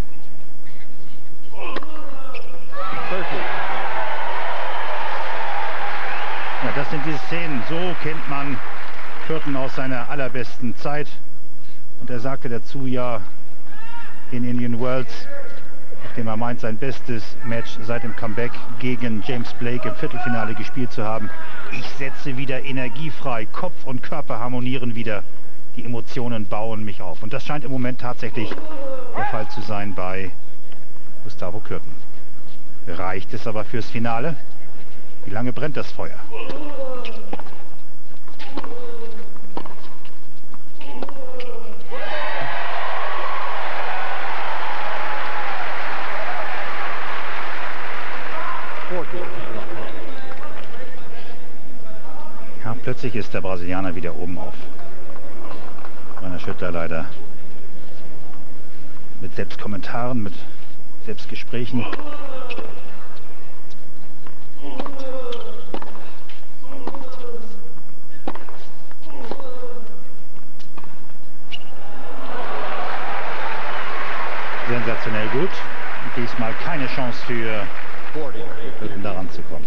Speaker 1: Ja, das sind die Szenen. So kennt man Kürten aus seiner allerbesten Zeit. Und er sagte dazu ja in Indian Wells, nachdem er meint, sein bestes Match seit dem Comeback gegen James Blake im Viertelfinale gespielt zu haben: Ich setze wieder Energie frei, Kopf und Körper harmonieren wieder, die Emotionen bauen mich auf. Und das scheint im Moment tatsächlich der Fall zu sein bei Gustavo Kuerten. Reicht es aber fürs Finale? Wie lange brennt das Feuer? Ja, plötzlich ist der Brasilianer wieder oben auf. Rainer Schüttler leider mit Selbstkommentaren, mit Selbstgesprächen. Sensationell gut. Und diesmal keine Chance für Kuerten daran zu kommen.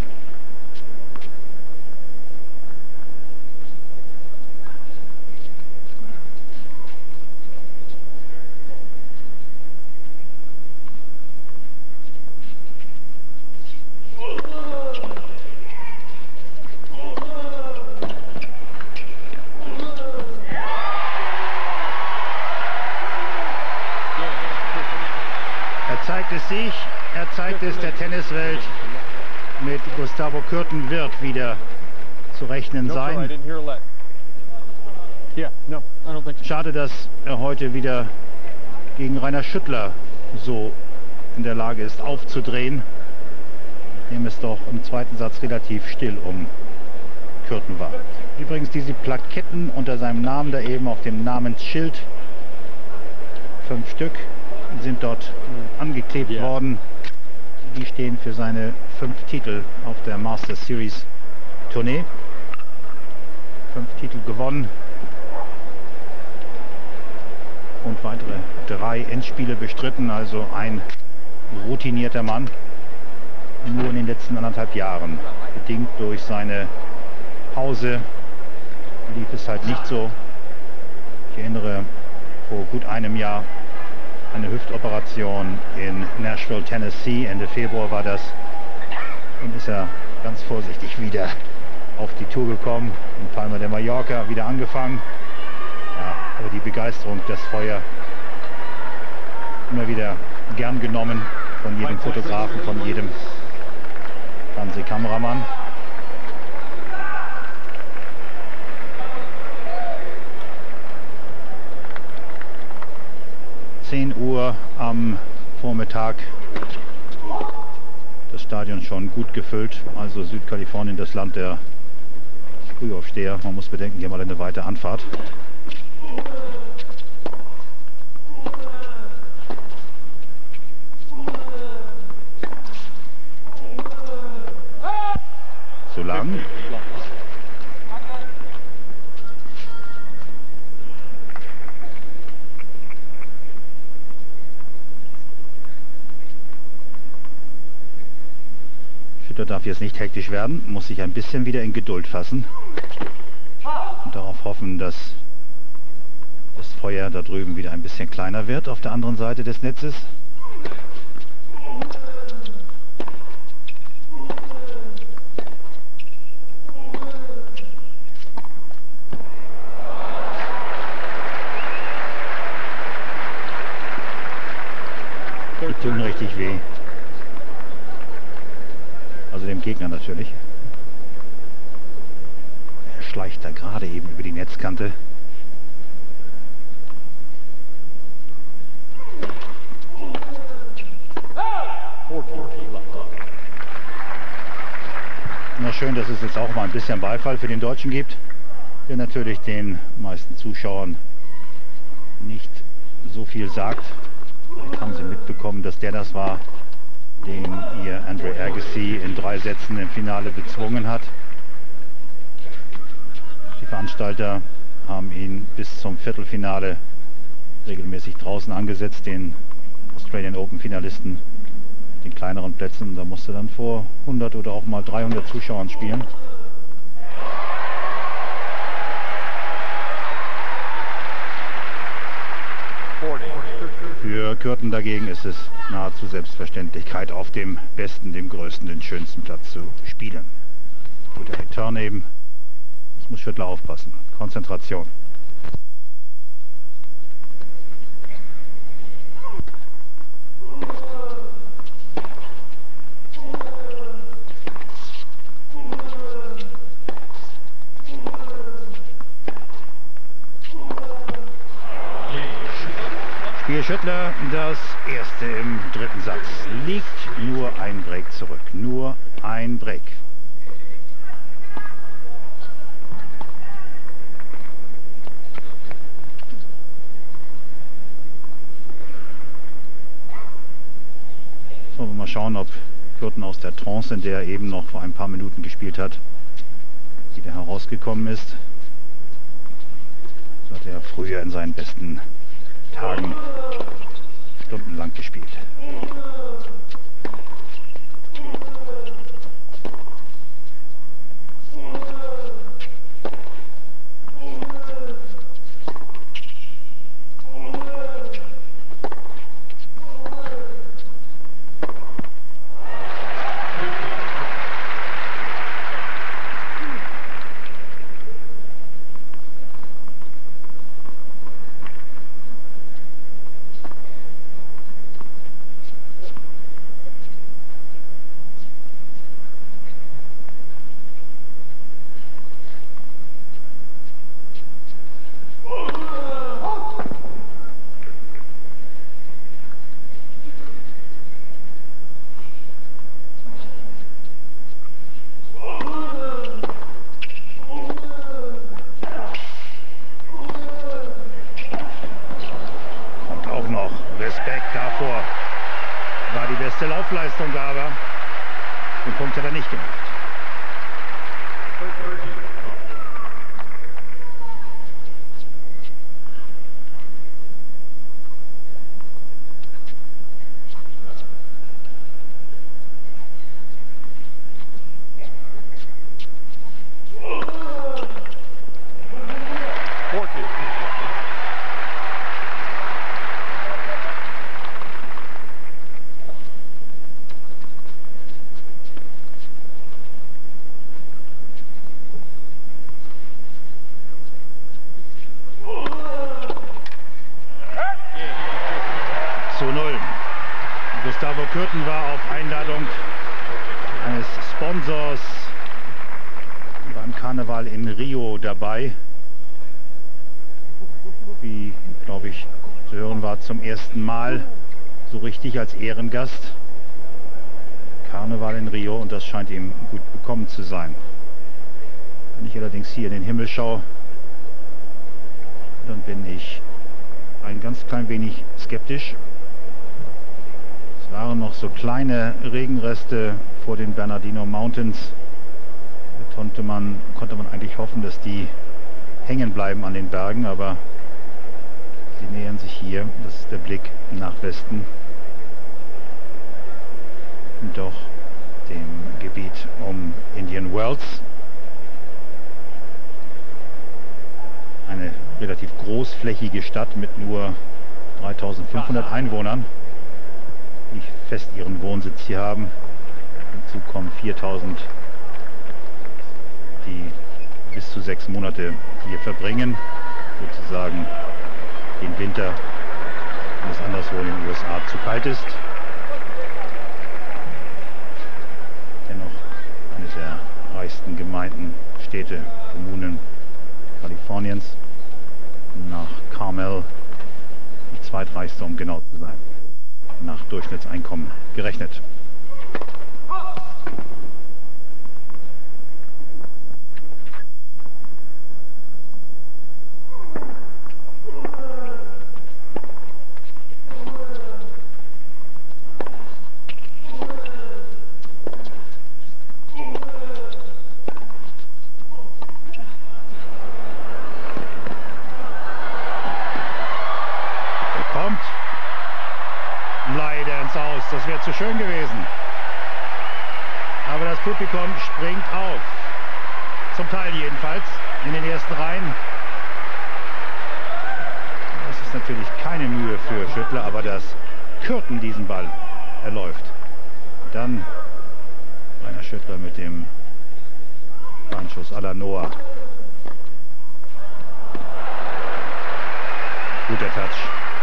Speaker 1: Er zeigt es der Tenniswelt. Mit Gustavo Kuerten wird wieder zu rechnen sein. Schade, dass er heute wieder gegen Rainer Schüttler so in der Lage ist aufzudrehen, nachdem es doch im zweiten Satz relativ still um Kuerten war. Übrigens diese Plaketten unter seinem Namen da eben auf dem Namensschild, 5 Stück, sind dort angeklebt worden. Die stehen für seine 5 Titel auf der Masters Series Tournee. 5 Titel gewonnen und weitere 3 Endspiele bestritten, also ein routinierter Mann. Nur in den letzten 1,5 Jahren, bedingt durch seine Pause, lief es halt nicht so. Ich erinnere, vor gut einem Jahr eine Hüftoperation in Nashville, Tennessee. Ende Februar war das. Und ist er ganz vorsichtig wieder auf die Tour gekommen. In Palma de Mallorca wieder angefangen. Ja, aber die Begeisterung, das Feuer, immer wieder gern genommen von jedem Fotografen, von jedem Fernsehkameramann. Uhr am Vormittag, das Stadion schon gut gefüllt, also Südkalifornien, das Land der Frühaufsteher. Man muss bedenken, hier mal eine weite Anfahrt. Zu lang. Schüttler darf jetzt nicht hektisch werden, muss sich ein bisschen wieder in Geduld fassen und darauf hoffen, dass das Feuer da drüben wieder ein bisschen kleiner wird auf der anderen Seite des Netzes. Die tun richtig weh. Also dem Gegner natürlich. Er schleicht da gerade eben über die Netzkante. Na schön, dass es jetzt auch mal ein bisschen Beifall für den Deutschen gibt, der natürlich den meisten Zuschauern nicht so viel sagt. Vielleicht haben sie mitbekommen, dass der das war,
Speaker 4: den ihr Andre Agassi in 3 Sätzen im Finale bezwungen hat. Die Veranstalter haben ihn bis zum Viertelfinale regelmäßig draußen angesetzt, den Australian Open Finalisten, den kleineren Plätzen. Da musste dann vor 100 oder auch mal 300 Zuschauern spielen. Für Curtin dagegen ist es nahezu Selbstverständlichkeit, auf dem besten, dem größten, den schönsten Platz zu spielen. Guter Return eben. Das muss Schüttler aufpassen. Konzentration. Spiel Schüttler, das erste im dritten Satz. Liegt nur ein Break zurück. Nur ein Break. So, mal schauen, ob Curtin aus der Trance, in der er eben noch vor ein paar Minuten gespielt hat, wieder herausgekommen ist. So hat er früher in seinen besten Tagen stundenlang gespielt. Laufleistung, aber den Punkt hat er nicht gemacht. Gustavo Curtin war auf Einladung eines Sponsors beim Karneval in Rio dabei. Wie, glaube ich, zu hören war, zum ersten Mal so richtig als Ehrengast. Karneval in Rio, und das scheint ihm gut bekommen zu sein. Wenn ich allerdings hier in den Himmel schaue, dann bin ich ein ganz klein wenig skeptisch. Es waren noch so kleine Regenreste vor den Bernardino Mountains. Da konnte man eigentlich hoffen, dass die hängen bleiben an den Bergen, aber sie nähern sich hier. Das ist der Blick nach Westen. Doch dem Gebiet um Indian Wells. Eine relativ großflächige Stadt mit nur 3500 Einwohnern, die fest ihren Wohnsitz hier haben. Hinzu kommen 4000, die bis zu 6 Monate hier verbringen, sozusagen den Winter, wenn es anderswo in den USA zu kalt ist. Dennoch eine der reichsten Gemeinden, Städte, Kommunen Kaliforniens, nach Carmel die zweitreichste, um genau zu sein, nach Durchschnittseinkommen gerechnet.
Speaker 1: Publikum springt auf. Zum Teil jedenfalls in den ersten Reihen. Das ist natürlich keine Mühe für Schüttler, aber dass Kürten diesen Ball erläuft. Dann Rainer Schüttler mit dem Beinschuss à la Noah. Guter Touch.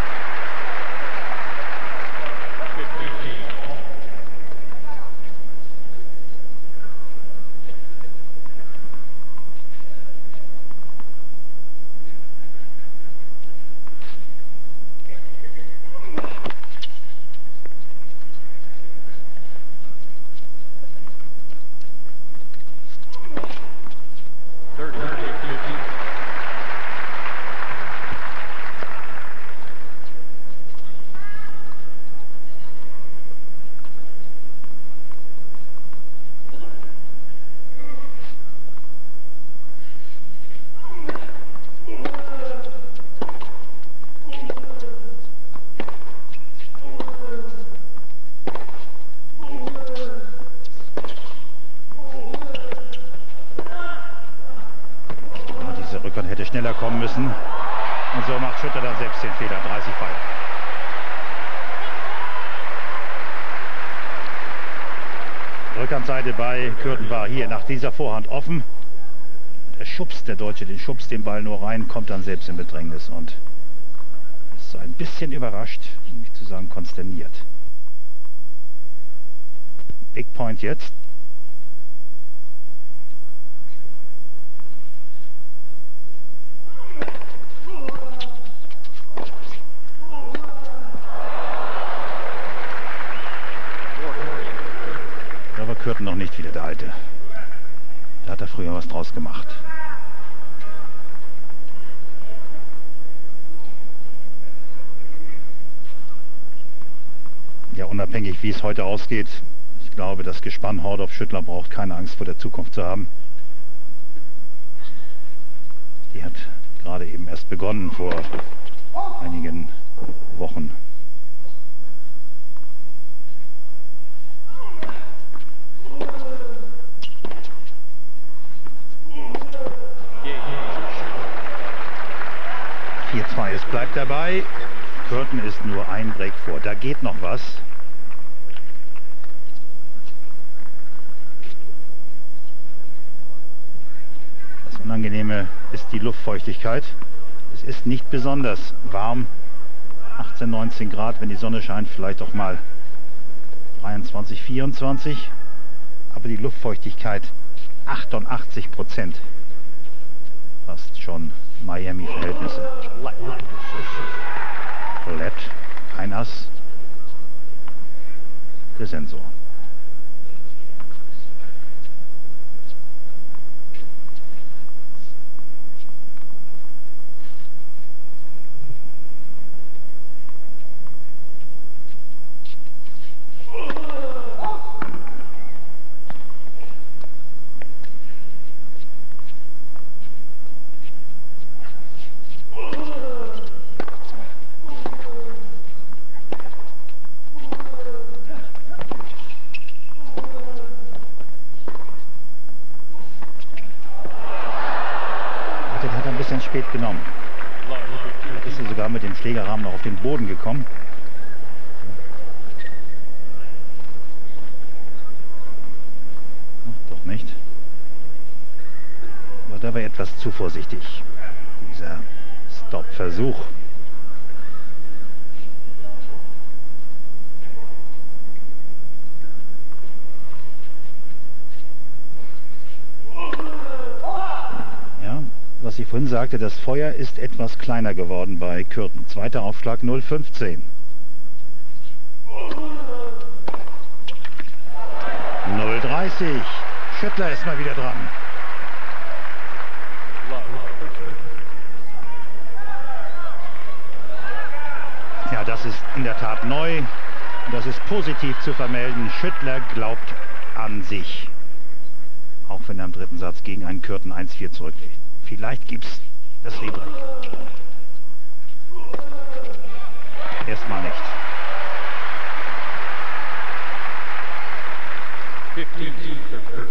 Speaker 1: Hätte schneller kommen müssen. Und so macht Schüttler dann selbst den Fehler. 30 Ball. Rückhandseite bei Kürten war hier nach dieser Vorhand offen. Der schubst, der Deutsche, den Ball nur rein, kommt dann selbst in Bedrängnis und ist so ein bisschen überrascht, um nicht zu sagen konsterniert. Big Point jetzt. Kürten noch nicht wieder der Alte. Da hat er früher was draus gemacht. Ja, unabhängig wie es heute ausgeht, ich glaube, das Gespann Hordorf-Schüttler braucht keine Angst vor der Zukunft zu haben. Die hat gerade eben erst begonnen vor einigen Wochen. Es bleibt dabei. Kürten ist nur ein Break vor. Da geht noch was. Das Unangenehme ist die Luftfeuchtigkeit. Es ist nicht besonders warm. 18, 19 Grad, wenn die Sonne scheint, vielleicht auch mal 23, 24. Aber die Luftfeuchtigkeit 88%. Fast schon Miami-Verhältnisse. Roulette, ein Ass, der Sensor. Spät genommen. Ist sie sogar mit dem Schlägerrahmen noch auf den Boden gekommen. Ach, doch nicht. Aber da war etwas zu vorsichtig. Dieser Stop-Versuch. Was ich vorhin sagte, das Feuer ist etwas kleiner geworden bei Kürten. Zweiter Aufschlag 0,15. 0,30. Schüttler ist mal wieder dran. Ja, das ist in der Tat neu. Das ist positiv zu vermelden. Schüttler glaubt an sich. Auch wenn er im dritten Satz gegen einen Kürten 1,4 zurückliegt. Vielleicht gibt's das Rebreak. Erstmal nicht.
Speaker 3: 15-13.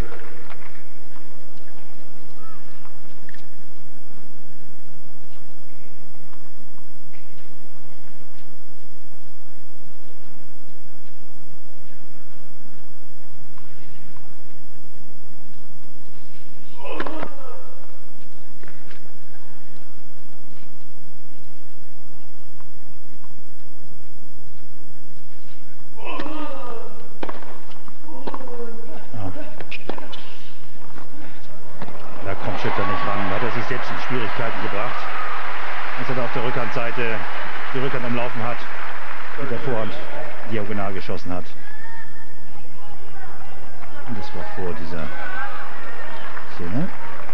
Speaker 1: Schüttler nicht ran. Da hat er sich selbst in Schwierigkeiten gebracht, als er da auf der Rückhandseite die Rückhand am Laufen hat und der Vorhand diagonal geschossen hat. Und das war vor dieser Szene.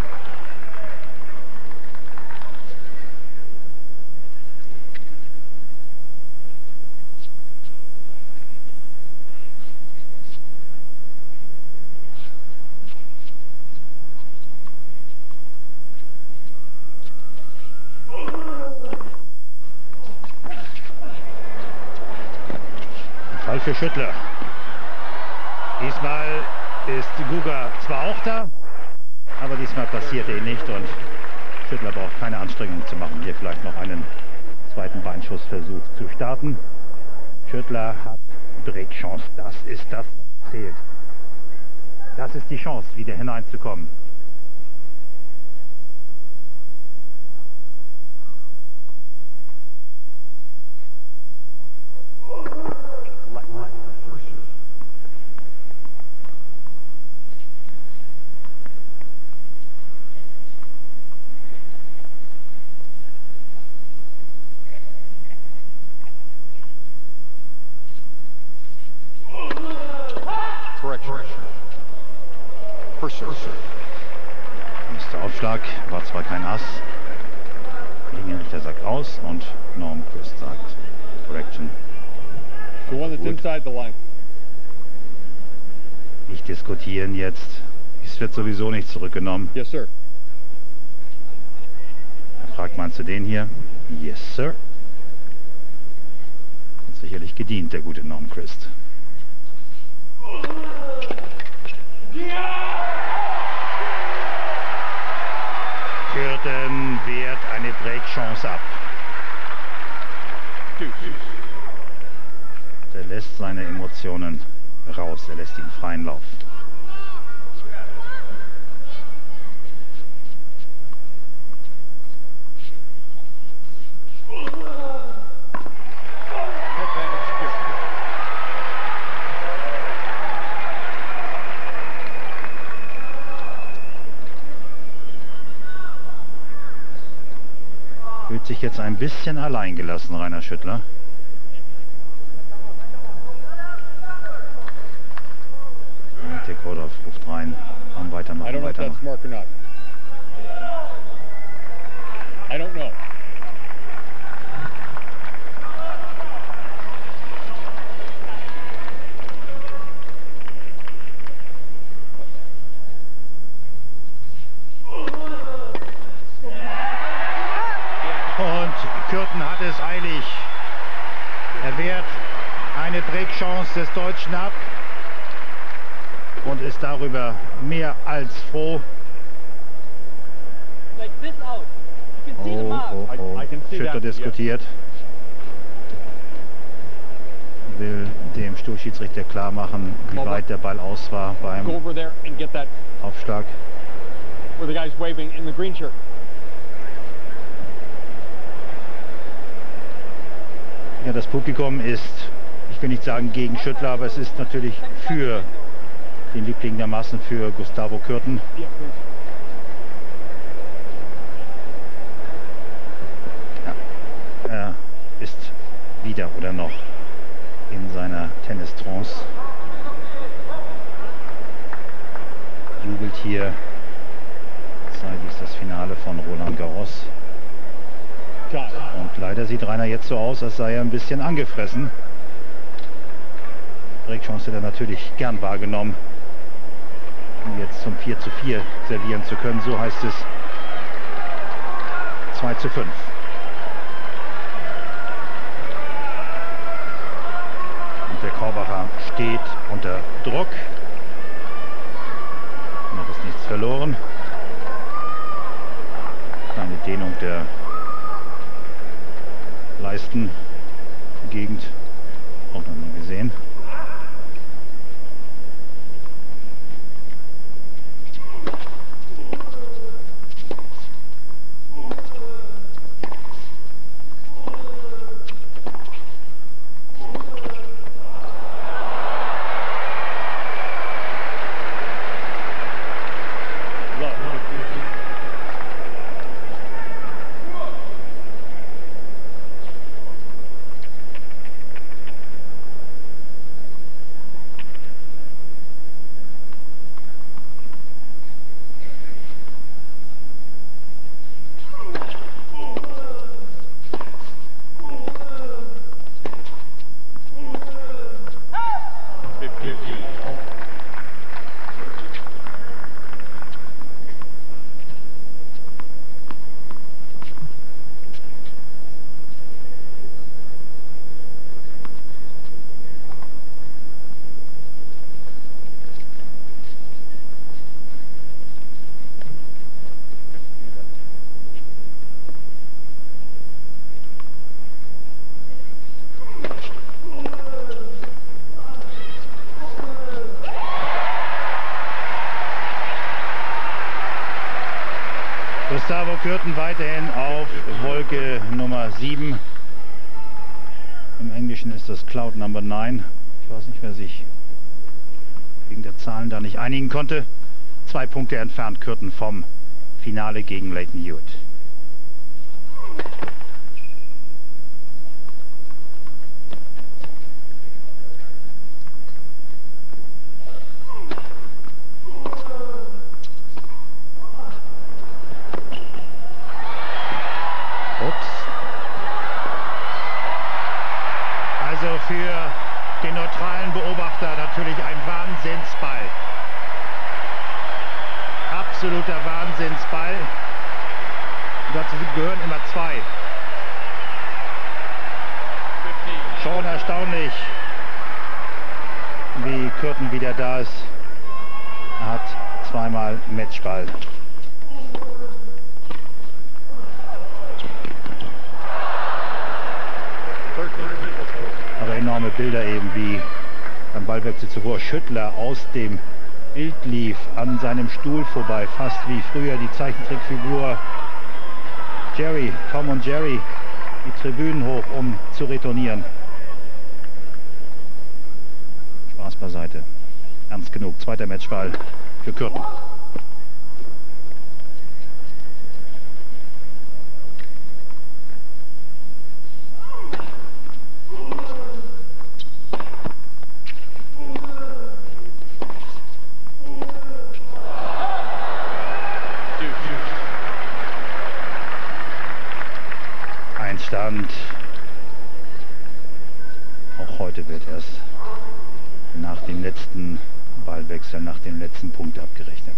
Speaker 1: Für Schüttler. Diesmal ist Guga zwar auch da, aber diesmal passiert ihn nicht und Schüttler braucht keine Anstrengung zu machen, hier vielleicht noch einen zweiten Beinschussversuch zu starten. Schüttler hat Breakchance, das ist das, was zählt. Das ist die Chance, wieder hineinzukommen. Nächster Aufschlag war zwar kein Ass, Linienrichter sagt aus und Norm Christ sagt Correction.
Speaker 3: The one that's inside the line.
Speaker 1: Nicht diskutieren jetzt, es wird sowieso nicht zurückgenommen.
Speaker 3: Yes, sir.
Speaker 1: Er fragt, meinst du den hier? Yes, sir. Hat sicherlich gedient, der gute Norm Christ. Kürten wehrt eine Breakchance ab. Er lässt seine Emotionen raus, er lässt ihn freien Lauf. Fühlt sich jetzt ein bisschen allein gelassen, Rainer Schüttler. Tekodov ruft rein. Weitermachen,
Speaker 3: I don't know if that's mark or not. I don't know.
Speaker 1: Und Kürten hat es eilig. Er wehrt eine Breakchance des Deutschen ab und ist darüber mehr als froh. Schüttler diskutiert. Will dem Stuhlschiedsrichter klar machen, wie weit der Ball aus war beim Aufschlag. Ja, das Publikum ist, ich will nicht sagen gegen Schüttler, aber es ist natürlich für den Liebling der Massen, für Gustavo Kürten. Ja, er ist wieder oder noch in seiner Tennistrance. Jubelt hier, sei dies das Finale von Roland Garros. Und leider sieht Rainer jetzt so aus, als sei er ein bisschen angefressen. Breakchance hätte er natürlich gern wahrgenommen, um jetzt zum 4:4 servieren zu können. So heißt es 2:5. Und der Korbacher steht unter Druck.
Speaker 4: verloren. Kleine Dehnung der Leistengegend, auch noch nie gesehen. Gustavo Kuerten weiterhin auf Wolke Nummer 7. Im Englischen ist das Cloud Number 9. Ich weiß nicht, wer sich wegen der Zahlen da nicht einigen konnte. 2 Punkte entfernt Kuerten vom Finale gegen Lleyton Hewitt. Also für den neutralen Beobachter natürlich ein Wahnsinnsball. Absoluter Wahnsinnsball. Dazu gehören immer 2. Schon erstaunlich, wie Kuerten wieder da ist. Er hat zweimal Matchball. Aber enorme Bilder eben, wie beim Ballwechsel zuvor Schüttler aus dem Bild lief, an seinem Stuhl vorbei, fast wie früher die Zeichentrickfigur Jerry, Tom und Jerry, die Tribünen hoch, um zu retournieren. Spaß beiseite. Ernst genug. Zweiter Matchball für Kuerten. Stand. Auch heute wird erst nach dem letzten Ballwechsel, nach dem letzten Punkt abgerechnet.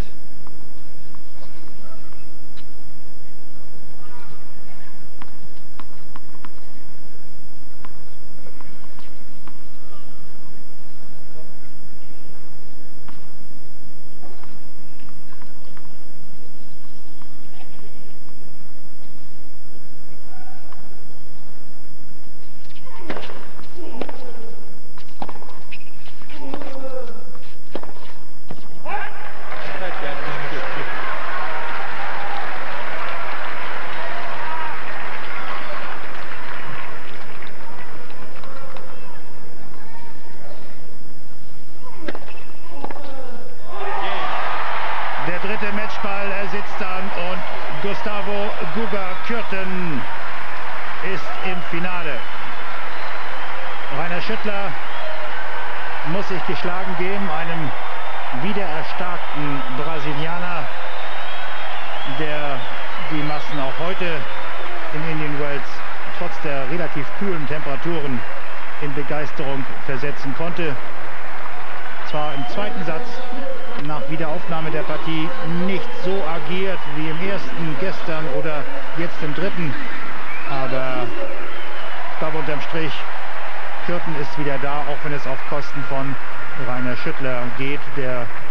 Speaker 4: Matchball, er sitzt dann und Gustavo Guga Kuerten ist im Finale. Rainer Schüttler muss sich geschlagen geben, einem wiedererstarkten Brasilianer, der die Massen auch heute in Indian Wells trotz der relativ kühlen Temperaturen in Begeisterung versetzen konnte. Zwar im zweiten Satz nach Wiederaufnahme der Partie nicht so agiert wie im ersten gestern oder jetzt im dritten, aber ich glaube unterm Strich, Kuerten ist wieder da, auch wenn es auf Kosten von Rainer Schüttler geht, der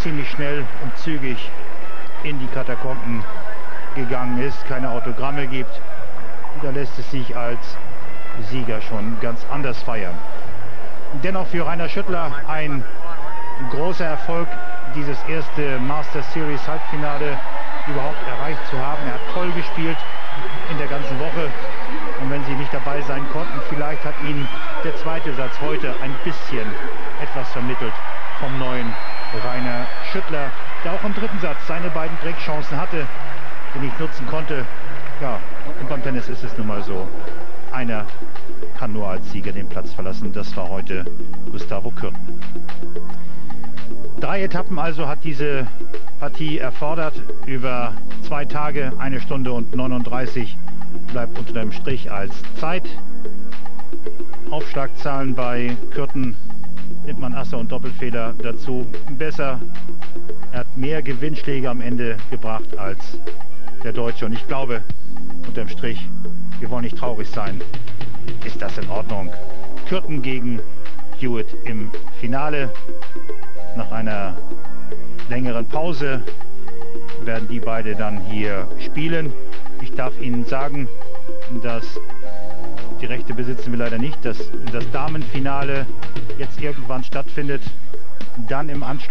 Speaker 1: ziemlich schnell und zügig in die Katakomben gegangen ist, keine Autogramme gibt. Und da lässt es sich als Sieger schon ganz anders feiern. Dennoch für Rainer Schüttler ein großer Erfolg, dieses erste Master Series Halbfinale überhaupt erreicht zu haben. Er hat toll gespielt in der ganzen Woche. Und wenn Sie nicht dabei sein konnten, vielleicht hat Ihnen der zweite Satz heute ein bisschen etwas vermittelt vom neuen Rainer Schüttler, der auch im dritten Satz seine beiden Breakchancen hatte, die nicht nutzen konnte. Ja, und beim Tennis ist es nun mal so. Einer kann nur als Sieger den Platz verlassen. Das war heute Gustavo Kuerten. 3 Etappen also hat diese Partie erfordert. Über 2 Tage, 1 Stunde und 39 bleibt unter dem Strich als Zeit. Aufschlagzahlen bei Kuerten nimmt man Asse und Doppelfehler dazu besser. Er hat mehr Gewinnschläge am Ende gebracht als der Deutsche. Und ich glaube, unterm Strich, wir wollen nicht traurig sein, ist das in Ordnung. Kuerten gegen Hewitt im Finale. Nach einer längeren Pause werden die beide dann hier spielen. Ich darf Ihnen sagen, dass die Rechte besitzen wir leider nicht, dass das Damenfinale jetzt irgendwann stattfindet. Dann im Anschluss